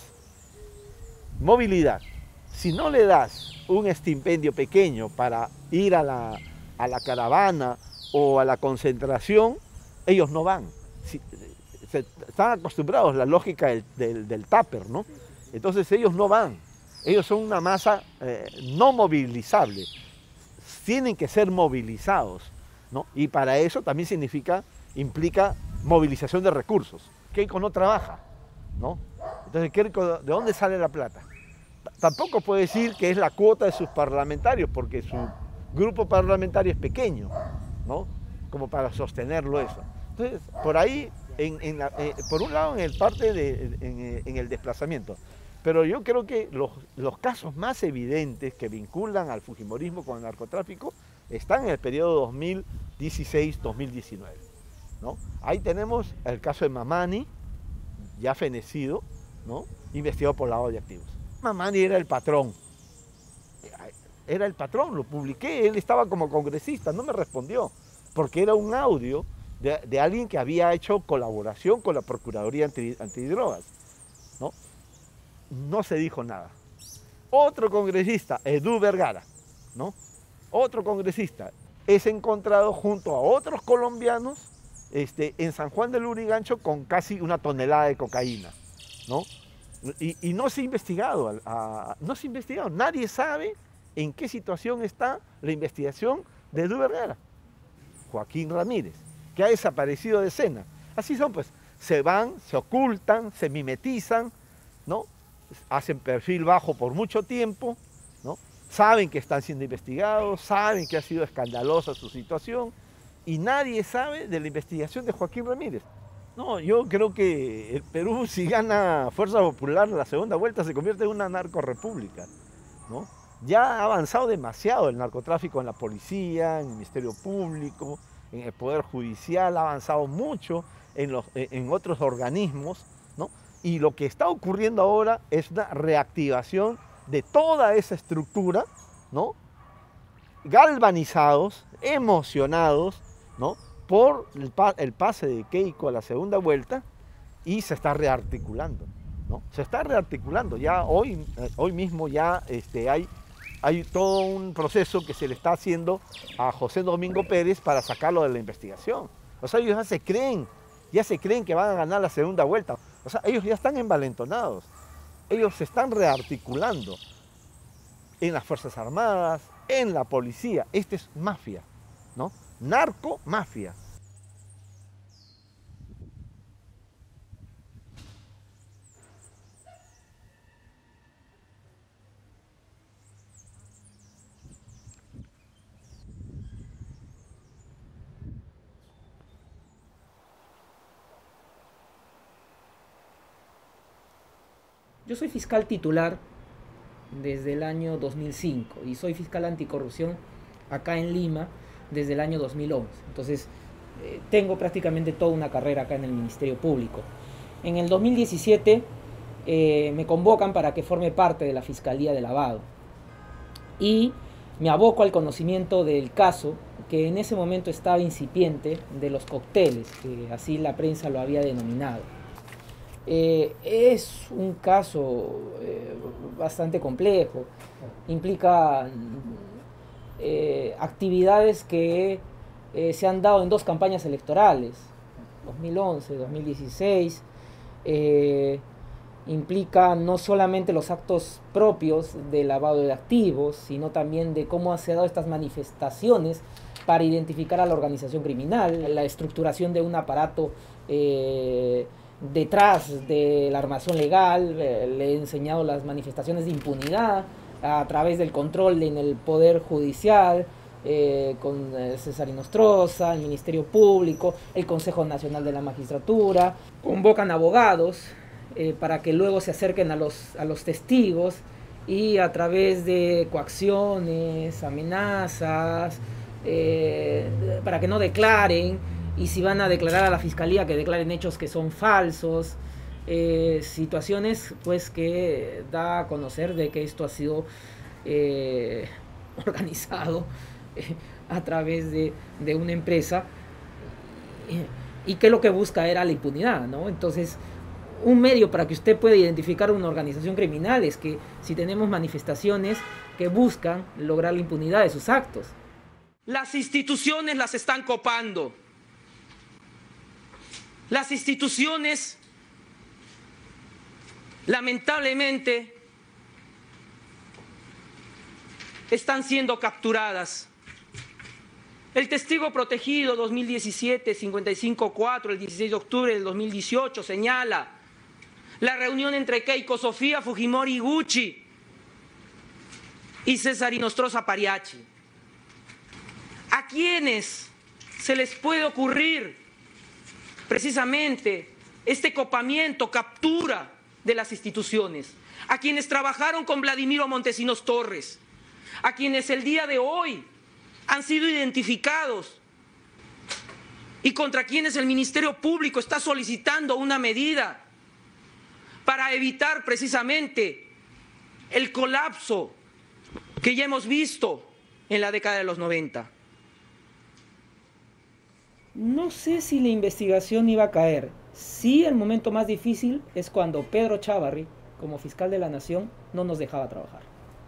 movilidad, si no le das un estipendio pequeño para ir a la, a la caravana o a la concentración, ellos no van. Si, se, están acostumbrados a la lógica del, del, del tupper, ¿no? Entonces ellos no van. Ellos son una masa eh, no movilizable. Tienen que ser movilizados, ¿no? Y para eso también significa, implica movilización de recursos. Keiko no trabaja, ¿no? Entonces, Keiko, ¿de dónde sale la plata? Tampoco puede decir que es la cuota de sus parlamentarios, porque su grupo parlamentario es pequeño, ¿no? Como para sostenerlo eso. Entonces, por ahí, en, en la, eh, por un lado, en el parte de, en, en el desplazamiento. Pero yo creo que los, los casos más evidentes que vinculan al fujimorismo con el narcotráfico están en el periodo dos mil dieciséis dos mil diecinueve, ¿no? Ahí tenemos el caso de Mamani, ya fenecido, ¿no? Investigado por lavado de activos. Mamani era el patrón, era el patrón, lo publiqué, él estaba como congresista, no me respondió, porque era un audio de, de alguien que había hecho colaboración con la Procuraduría Anti, Antidrogas, ¿no? No se dijo nada. Otro congresista, Edu Vergara, ¿no? Otro congresista es encontrado junto a otros colombianos este, en San Juan del Lurigancho con casi una tonelada de cocaína, ¿no? Y, y no se ha investigado, a, a, no se ha investigado, nadie sabe en qué situación está la investigación de Edu Vergara. Joaquín Ramírez, que ha desaparecido de escena. Así son, pues, se van, se ocultan, se mimetizan, ¿no? Hacen perfil bajo por mucho tiempo, ¿no? Saben que están siendo investigados, saben que ha sido escandalosa su situación y nadie sabe de la investigación de Joaquín Ramírez. No, yo creo que el Perú, si gana Fuerza Popular la segunda vuelta, se convierte en una narcorrepública, ¿no? Ya ha avanzado demasiado el narcotráfico en la policía, en el Ministerio Público, en el Poder Judicial, ha avanzado mucho en, los, en otros organismos, ¿no? Y lo que está ocurriendo ahora es una reactivación de toda esa estructura, ¿no? Galvanizados, emocionados, ¿no? Por el, pa el pase de Keiko a la segunda vuelta y se está rearticulando, ¿no? Se está rearticulando. Ya hoy, eh, hoy mismo ya este, hay, hay todo un proceso que se le está haciendo a José Domingo Pérez para sacarlo de la investigación. O sea, ellos ya se creen, ya se creen que van a ganar la segunda vuelta. O sea, ellos ya están envalentonados, ellos se están rearticulando en las Fuerzas Armadas, en la policía. Este es mafia, ¿no? Narco-mafia. Yo soy fiscal titular desde el año dos mil cinco y soy fiscal anticorrupción acá en Lima desde el año dos mil once. Entonces, eh, tengo prácticamente toda una carrera acá en el Ministerio Público. En el dos mil diecisiete eh, me convocan para que forme parte de la Fiscalía de Lavado y me aboco al conocimiento del caso que en ese momento estaba incipiente de los cócteles, que así la prensa lo había denominado. Eh, es un caso eh, bastante complejo, implica eh, actividades que eh, se han dado en dos campañas electorales, dos mil once, dos mil dieciséis, eh, implica no solamente los actos propios de lavado de activos, sino también de cómo se han dado estas manifestaciones para identificar a la organización criminal, la estructuración de un aparato eh, detrás de la armación legal. Eh, le he enseñado las manifestaciones de impunidad a través del control en el Poder Judicial, eh, con eh, César Inostroza, el Ministerio Público, el Consejo Nacional de la Magistratura. Convocan abogados eh, para que luego se acerquen a los, a los testigos y a través de coacciones, amenazas, eh, para que no declaren, y si van a declarar a la fiscalía, que declaren hechos que son falsos, eh, situaciones pues que da a conocer de que esto ha sido eh, organizado eh, a través de, de una empresa eh, y que lo que busca era la impunidad, ¿no? Entonces, un medio para que usted pueda identificar una organización criminal es que si tenemos manifestaciones que buscan lograr la impunidad de sus actos. Las instituciones las están copando. Las instituciones, lamentablemente, están siendo capturadas. El testigo protegido dos mil diecisiete, cincuenta y cinco cuatro, el dieciséis de octubre del dos mil dieciocho, señala la reunión entre Keiko Sofía Fujimori Iguchi y César Inostroza Pariachi. ¿A quiénes se les puede ocurrir precisamente este copamiento, captura de las instituciones? A quienes trabajaron con Vladimiro Montesinos Torres, a quienes el día de hoy han sido identificados y contra quienes el Ministerio Público está solicitando una medida para evitar precisamente el colapso que ya hemos visto en la década de los noventa. No sé si la investigación iba a caer. Sí, el momento más difícil es cuando Pedro Chávarri, como fiscal de la Nación, no nos dejaba trabajar.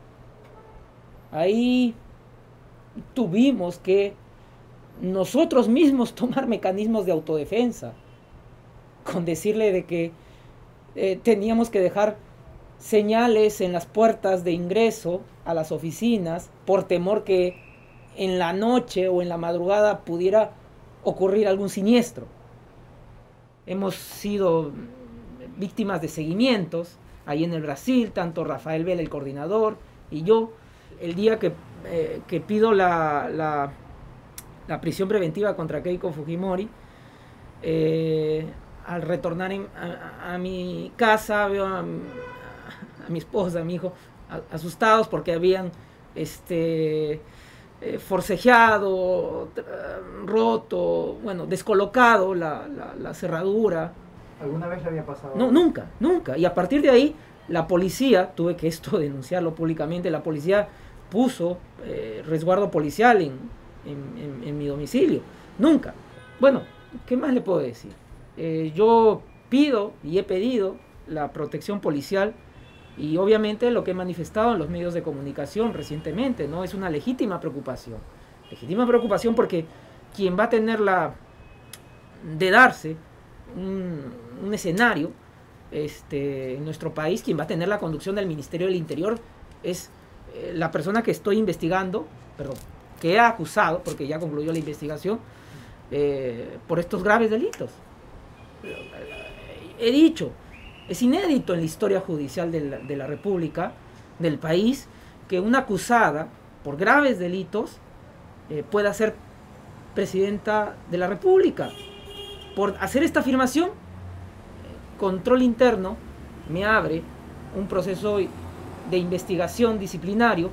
Ahí tuvimos que nosotros mismos tomar mecanismos de autodefensa, con decirle de que eh, teníamos que dejar señales en las puertas de ingreso a las oficinas por temor que en la noche o en la madrugada pudiera ocurrir algún siniestro. Hemos sido víctimas de seguimientos ahí en el Brasil, tanto Rafael Vela, el coordinador, y yo. El día que, eh, que pido la, la, la prisión preventiva contra Keiko Fujimori, eh, al retornar en, a, a mi casa veo a, a mi esposa, a mi hijo, a, asustados porque habían este, eh, forcejeado, roto, bueno, descolocado la, la, la cerradura. ¿Alguna vez le había pasado? No, nunca, nunca. Y a partir de ahí, la policía, tuve que esto denunciarlo públicamente, la policía puso eh, resguardo policial en, en, en, en mi domicilio. Nunca. Bueno, ¿qué más le puedo decir? Eh, yo pido y he pedido la protección policial y obviamente lo que he manifestado en los medios de comunicación recientemente, ¿no? Es una legítima preocupación. Legítima preocupación porque quien va a tener la de darse un, un escenario este, en nuestro país, quien va a tener la conducción del Ministerio del Interior es eh, la persona que estoy investigando, perdón, que he acusado, porque ya concluyó la investigación, eh, por estos graves delitos. He dicho, es inédito en la historia judicial de la, de la República, del país, que una acusada por graves delitos eh, pueda ser presidenta de la República. Por hacer esta afirmación, Control Interno me abre un proceso de investigación disciplinario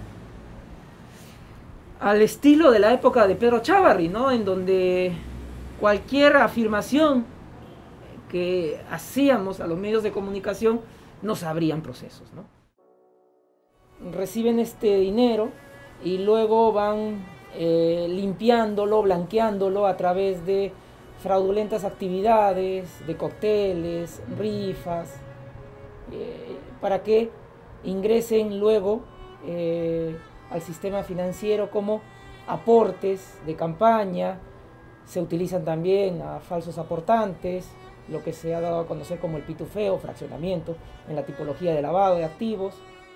al estilo de la época de Pedro Chávarri, ¿no? En donde cualquier afirmación que hacíamos a los medios de comunicación nos abrían procesos, ¿no? Reciben este dinero y luego van eh, limpiándolo, blanqueándolo a través de fraudulentas actividades de cócteles, rifas, eh, para que ingresen luego eh, al sistema financiero como aportes de campaña. Se utilizan también a falsos aportantes, lo que se ha dado a conocer como el pitufeo, fraccionamiento, en la tipología de lavado de activos.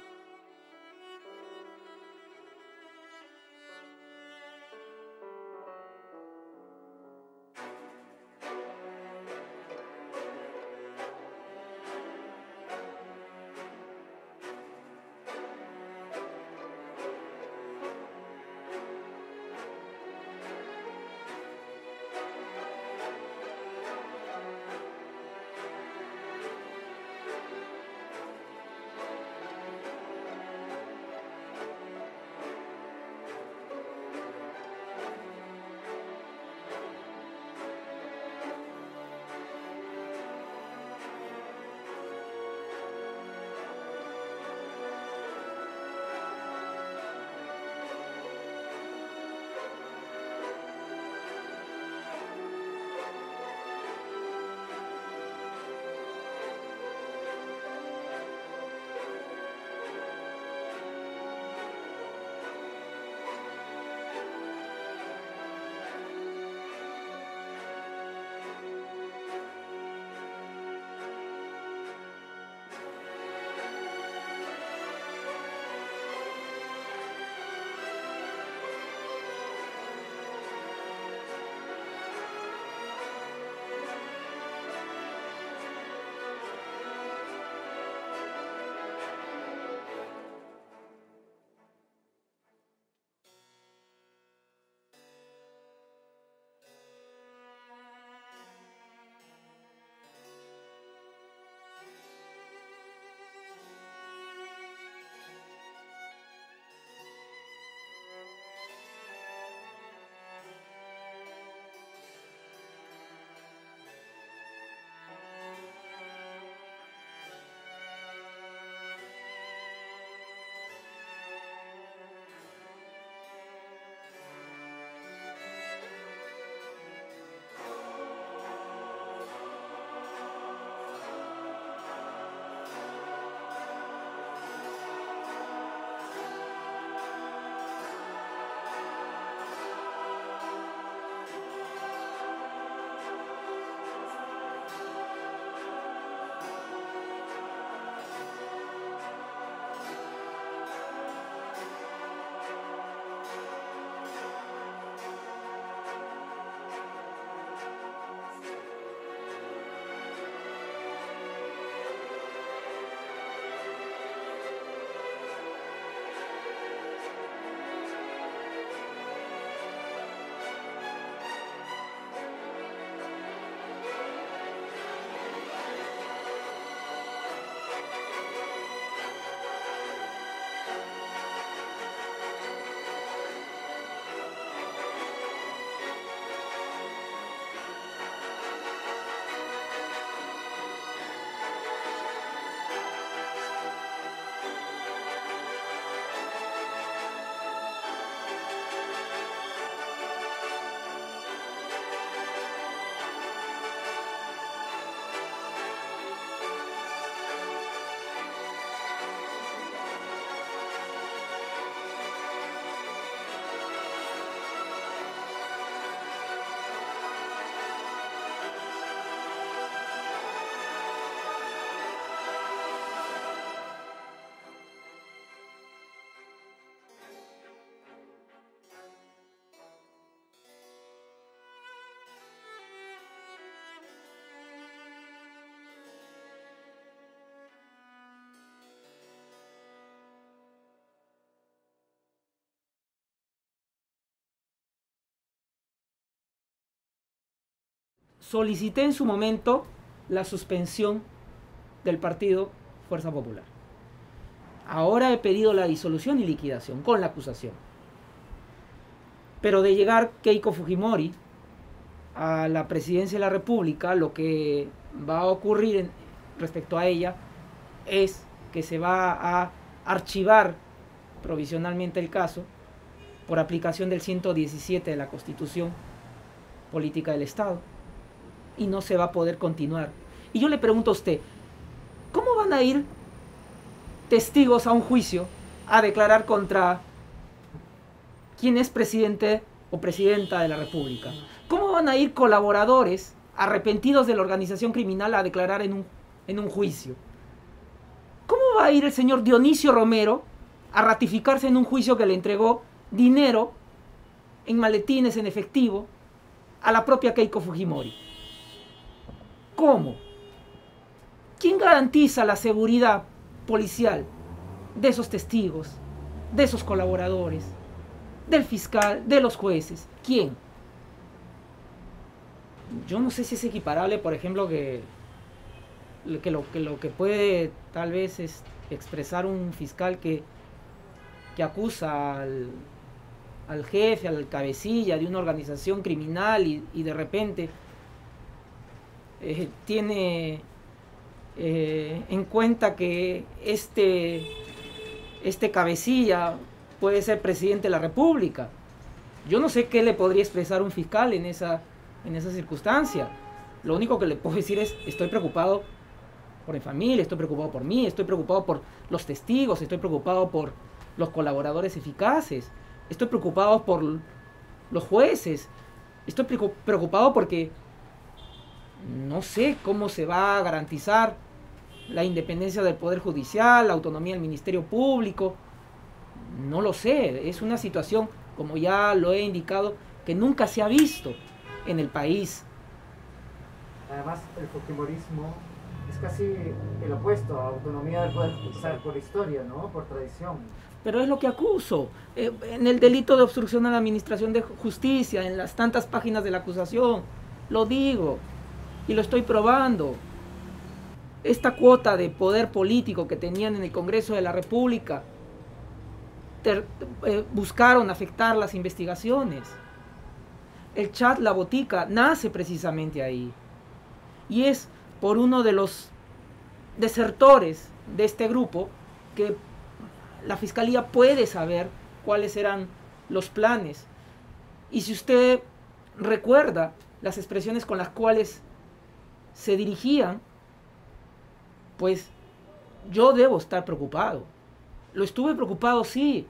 solicité en su momento la suspensión del partido Fuerza Popular. Ahora he pedido la disolución y liquidación con la acusación. Pero de llegar Keiko Fujimori a la presidencia de la República, lo que va a ocurrir en, respecto a ella es que se va a archivar provisionalmente el caso por aplicación del ciento diecisiete de la Constitución Política del Estado. y no se va a poder continuar. Y yo le pregunto a usted, ¿cómo van a ir testigos a un juicio a declarar contra quien es presidente o presidenta de la República? ¿Cómo van a ir colaboradores arrepentidos de la organización criminal a declarar en un, en un juicio? ¿Cómo va a ir el señor Dionisio Romero a ratificarse en un juicio que le entregó dinero en maletines, en efectivo, a la propia Keiko Fujimori? ¿Cómo? ¿Quién garantiza la seguridad policial de esos testigos, de esos colaboradores, del fiscal, de los jueces? ¿Quién? Yo no sé si es equiparable, por ejemplo, que, que, lo, que lo que puede tal vez es expresar un fiscal que, que acusa al, al jefe, al cabecilla de una organización criminal y, y de repente eh, tiene eh, en cuenta que este, este cabecilla puede ser presidente de la República. Yo no sé qué le podría expresar un fiscal en esa, en esa circunstancia. Lo único que le puedo decir es, estoy preocupado por mi familia, estoy preocupado por mí, estoy preocupado por los testigos, estoy preocupado por los colaboradores eficaces, estoy preocupado por los jueces, estoy preocupado porque no sé cómo se va a garantizar la independencia del Poder Judicial, la autonomía del Ministerio Público. No lo sé, es una situación, como ya lo he indicado, que nunca se ha visto en el país. Además, el fujimorismo es casi el opuesto a autonomía del Poder Judicial por historia, ¿no? Por tradición. Pero es lo que acuso. Eh, en el delito de obstrucción a la administración de justicia, en las tantas páginas de la acusación, lo digo y lo estoy probando. Esta cuota de poder político que tenían en el Congreso de la República, ter, eh, buscaron afectar las investigaciones. El chat La Botica nace precisamente ahí. Y es por uno de los desertores de este grupo que la Fiscalía puede saber cuáles eran los planes. Y si usted recuerda las expresiones con las cuales se dirigían, pues yo debo estar preocupado. Lo estuve preocupado, sí,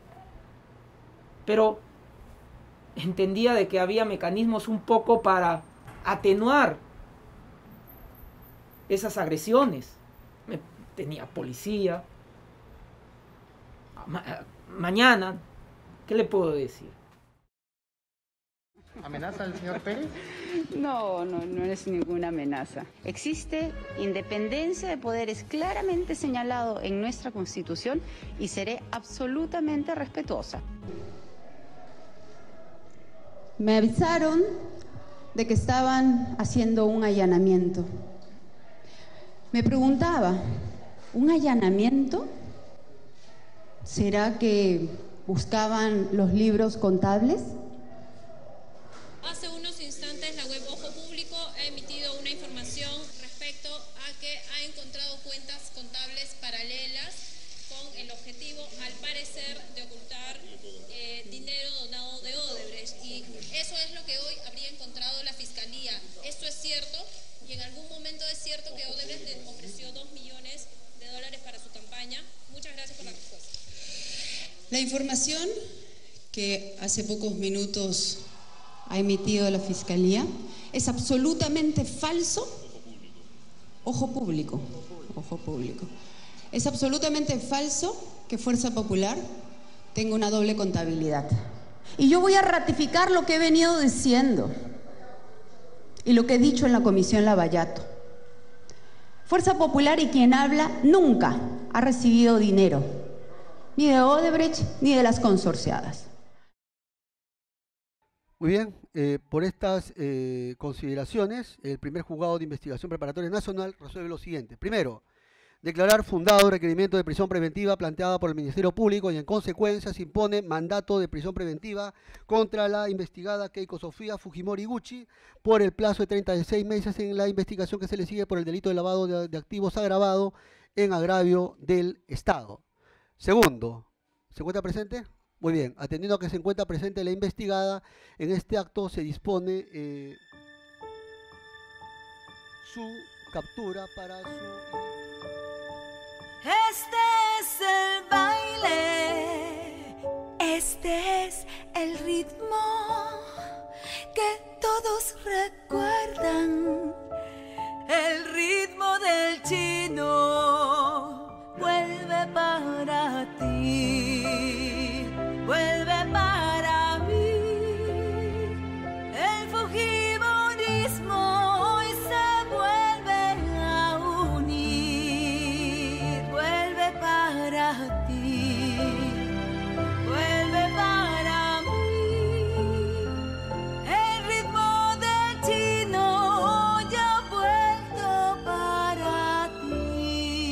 pero entendía de que había mecanismos un poco para atenuar esas agresiones. Tenía policía. Ma mañana, ¿qué le puedo decir? ¿Amenaza al señor Pérez? No, no, no es ninguna amenaza. Existe independencia de poderes claramente señalado en nuestra Constitución y seré absolutamente respetuosa. Me avisaron de que estaban haciendo un allanamiento. Me preguntaba, ¿un allanamiento? ¿Será que buscaban los libros contables? Hace unos instantes la web Ojo Público ha emitido una información respecto a que ha encontrado cuentas contables paralelas con el objetivo, al parecer, de ocultar eh, dinero donado de Odebrecht. Y eso es lo que hoy habría encontrado la Fiscalía. ¿Esto es cierto? Y en algún momento es cierto que Odebrecht le ofreció dos millones de dólares para su campaña. Muchas gracias por la respuesta. La información que hace pocos minutos ha emitido la Fiscalía es absolutamente falso. Ojo público, ojo público. Es absolutamente falso que Fuerza Popular tenga una doble contabilidad. Y yo voy a ratificar lo que he venido diciendo y lo que he dicho en la Comisión Lavallato. Fuerza Popular y quien habla nunca ha recibido dinero, ni de Odebrecht ni de las consorciadas. Muy bien, eh, por estas eh, consideraciones, el primer juzgado de investigación preparatoria nacional resuelve lo siguiente. Primero, declarar fundado el requerimiento de prisión preventiva planteada por el Ministerio Público y en consecuencia se impone mandato de prisión preventiva contra la investigada Keiko Sofía Fujimori Gucci por el plazo de treinta y seis meses en la investigación que se le sigue por el delito de lavado de, de activos agravado en agravio del Estado. Segundo, ¿se encuentra presente? Muy bien, atendiendo a que se encuentra presente la investigada, en este acto se dispone... Eh, su captura para su... Este es el baile, este es el ritmo que todos recuerdan, el ritmo del chino. Vuelve para ti, vuelve para mí, el fujimorismo hoy se vuelve a unir. Vuelve para ti, vuelve para mí, el ritmo del chino ya ha vuelto para ti.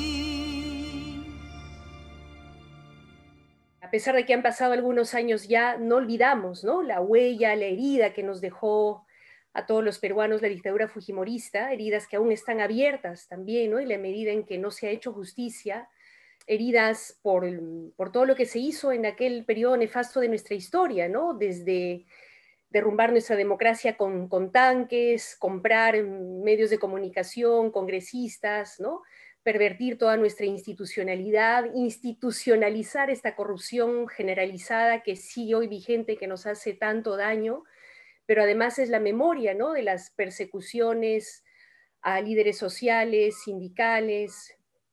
A pesar de que han pasado algunos años ya, no olvidamos, ¿no?, la huella, la herida que nos dejó a todos los peruanos la dictadura fujimorista, heridas que aún están abiertas también, ¿no?, y la medida en que no se ha hecho justicia, heridas por, por todo lo que se hizo en aquel periodo nefasto de nuestra historia, ¿no?, desde derrumbar nuestra democracia con, con tanques, comprar medios de comunicación, congresistas, ¿no?, pervertir toda nuestra institucionalidad, institucionalizar esta corrupción generalizada que sigue hoy vigente, que nos hace tanto daño, pero además es la memoria, ¿no?, de las persecuciones a líderes sociales, sindicales,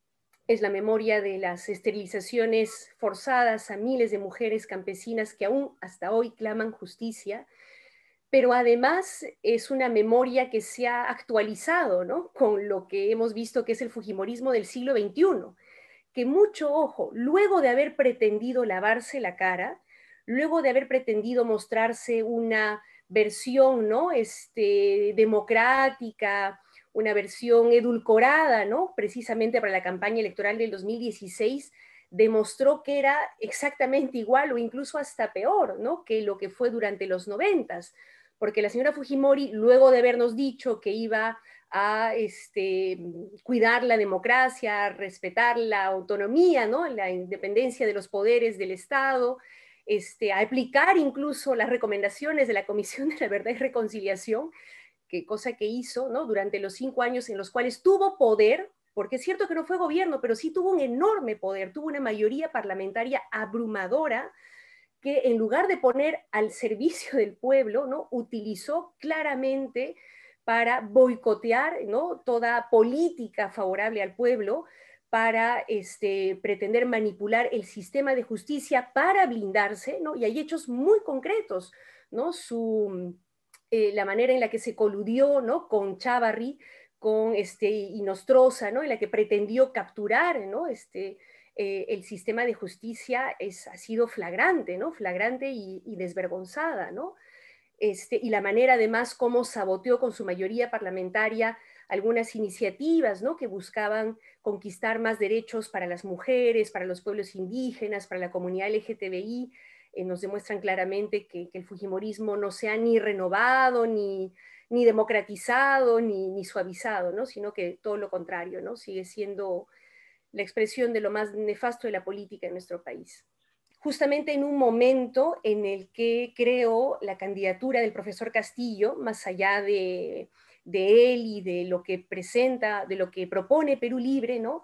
es la memoria de las esterilizaciones forzadas a miles de mujeres campesinas que aún hasta hoy claman justicia, pero además es una memoria que se ha actualizado, ¿no?, con lo que hemos visto que es el fujimorismo del siglo veintiuno, que mucho ojo, luego de haber pretendido lavarse la cara, luego de haber pretendido mostrarse una versión, ¿no?, este, democrática, una versión edulcorada, ¿no?, precisamente para la campaña electoral del dos mil dieciséis, demostró que era exactamente igual o incluso hasta peor, ¿no?, que lo que fue durante los noventas, porque la señora Fujimori, luego de habernos dicho que iba a este, cuidar la democracia, a respetar la autonomía, ¿no?, la independencia de los poderes del Estado, este, a aplicar incluso las recomendaciones de la Comisión de la Verdad y Reconciliación, que cosa que hizo, ¿no?, durante los cinco años en los cuales tuvo poder, porque es cierto que no fue gobierno, pero sí tuvo un enorme poder, tuvo una mayoría parlamentaria abrumadora, que en lugar de poner al servicio del pueblo, ¿no?, utilizó claramente para boicotear, ¿no?, toda política favorable al pueblo, para este, pretender manipular el sistema de justicia para blindarse, ¿no?, y hay hechos muy concretos, ¿no?, Su, eh, la manera en la que se coludió, ¿no?, con Chávarri, con este, Inostroza, ¿no?, en la que pretendió capturar, ¿no?, este, eh, el sistema de justicia es, ha sido flagrante, ¿no?, flagrante y, y desvergonzada, ¿no?, este, y la manera además como saboteó con su mayoría parlamentaria algunas iniciativas, ¿no?, que buscaban conquistar más derechos para las mujeres, para los pueblos indígenas, para la comunidad L G T B I, eh, nos demuestran claramente que, que el fujimorismo no se ha ni renovado, ni, ni democratizado, ni, ni suavizado, ¿no?, sino que todo lo contrario, ¿no?, sigue siendo la expresión de lo más nefasto de la política en nuestro país. Justamente en un momento en el que creo la candidatura del profesor Castillo, más allá de, de él y de lo que presenta, de lo que propone Perú Libre, ¿no?,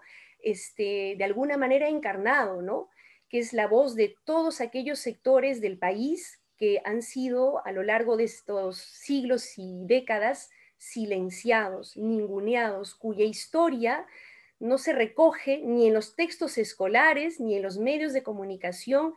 este, de alguna manera encarnado, ¿no?, que es la voz de todos aquellos sectores del país que han sido a lo largo de estos siglos y décadas silenciados, ninguneados, cuya historia no se recoge ni en los textos escolares, ni en los medios de comunicación,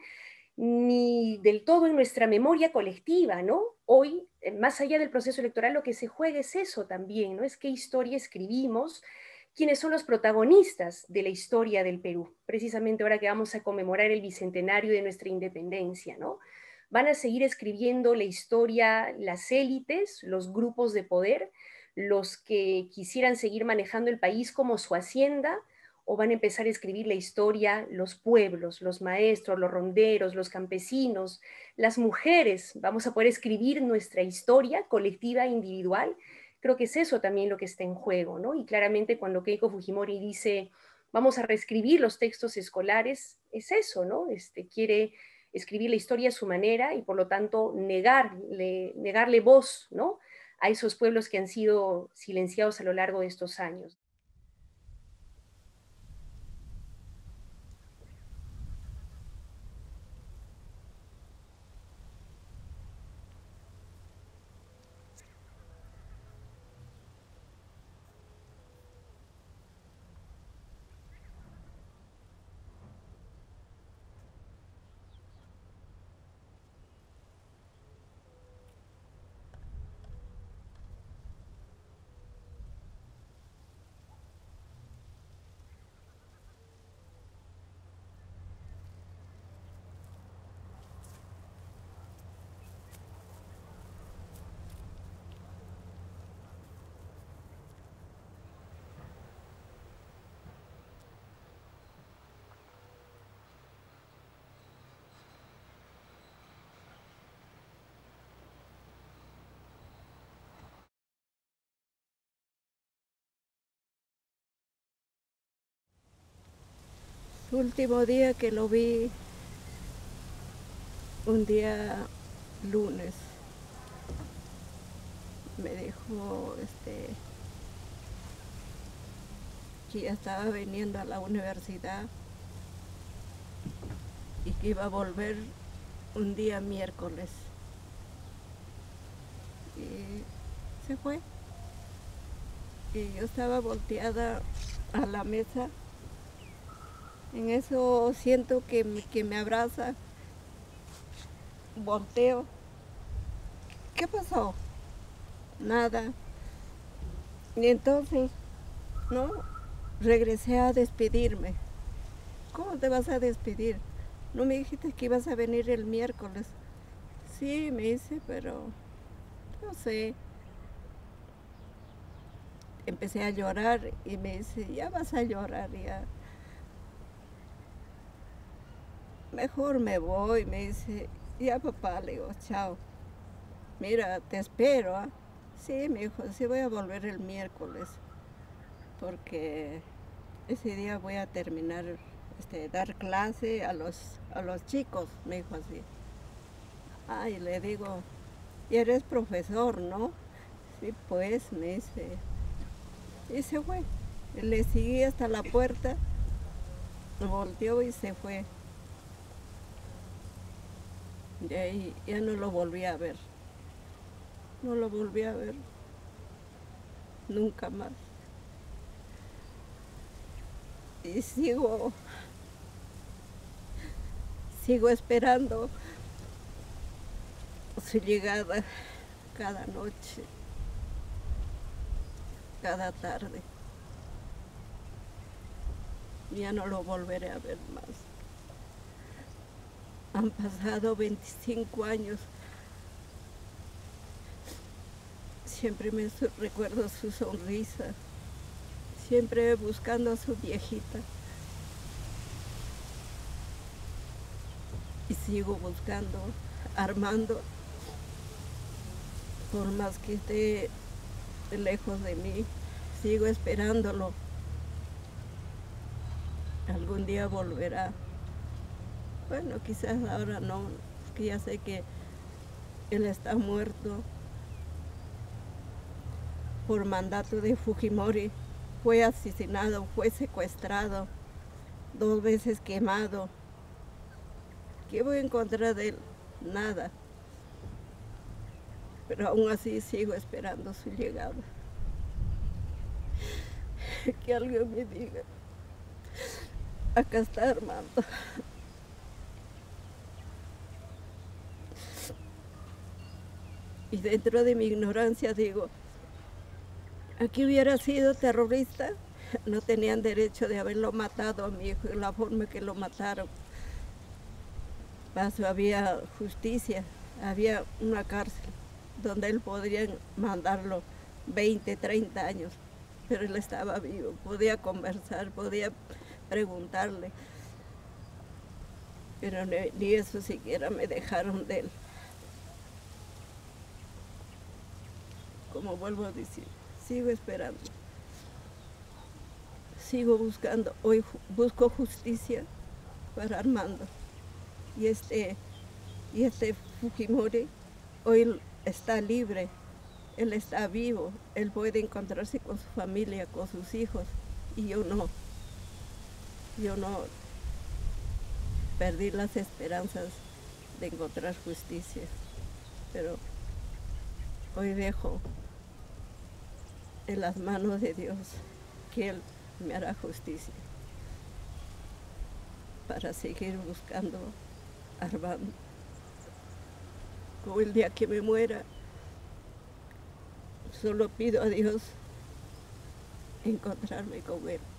ni del todo en nuestra memoria colectiva, ¿no? Hoy, más allá del proceso electoral, lo que se juega es eso también, ¿no? Es qué historia escribimos, quiénes son los protagonistas de la historia del Perú, precisamente ahora que vamos a conmemorar el bicentenario de nuestra independencia, ¿no? Van a seguir escribiendo la historia las élites, los grupos de poder, los que quisieran seguir manejando el país como su hacienda, o van a empezar a escribir la historia los pueblos, los maestros, los ronderos, los campesinos, las mujeres. Vamos a poder escribir nuestra historia colectiva e individual. Creo que es eso también lo que está en juego, ¿no? Y claramente cuando Keiko Fujimori dice vamos a reescribir los textos escolares, es eso, ¿no? Este, quiere escribir la historia a su manera y por lo tanto negarle, negarle voz, ¿no?, a esos pueblos que han sido silenciados a lo largo de estos años. Su último día que lo vi, un día lunes, me dijo este, que ya estaba viniendo a la universidad y que iba a volver un día miércoles. Y se fue. Y yo estaba volteada a la mesa. En eso siento que, me- que me abraza. Volteo. ¿Qué pasó? Nada. Y entonces, ¿no? Regresé a despedirme. ¿Cómo te vas a despedir? ¿No me dijiste que ibas a venir el miércoles? Sí, me dice, pero no sé. Empecé a llorar y me dice, ya vas a llorar, ya. Mejor me voy, me dice, ya papá, le digo, chao. Mira, te espero, ¿ah? Sí, me dijo, sí voy a volver el miércoles, porque ese día voy a terminar, este, dar clase a los, a los chicos, me dijo así. Ay, le digo, y eres profesor, ¿no? Sí, pues, me dice. Y se fue. Le seguí hasta la puerta, volteó y se fue. Y ahí ya no lo volví a ver. No lo volví a ver. Nunca más. Y sigo, sigo esperando su llegada cada noche, cada tarde. Ya no lo volveré a ver más. Han pasado veinticinco años. Siempre me su- recuerdo su sonrisa. Siempre buscando a su viejita. Y sigo buscando, Armando, por más que esté lejos de mí, sigo esperándolo. Algún día volverá. Bueno, quizás ahora no, porque ya sé que él está muerto por mandato de Fujimori. Fue asesinado, fue secuestrado, dos veces quemado. ¿Qué voy a encontrar de él? Nada. Pero aún así sigo esperando su llegada. Que alguien me diga, acá está Armando. Y dentro de mi ignorancia digo, aquí hubiera sido terrorista, no tenían derecho de haberlo matado a mi hijo de la forma que lo mataron. Paso, había justicia, había una cárcel donde él podría mandarlo veinte, treinta años, pero él estaba vivo, podía conversar, podía preguntarle, pero ni, ni eso siquiera me dejaron de él. Como vuelvo a decir, sigo esperando, sigo buscando, hoy ju- busco justicia para Armando. Y este, y este Fujimori hoy está libre, Él está vivo, él puede encontrarse con su familia, con sus hijos, y yo no. Yo no perdí las esperanzas de encontrar justicia, pero hoy dejo en las manos de Dios que Él me hará justicia para seguir buscando a Armando. Como el día que me muera, solo pido a Dios encontrarme con Él.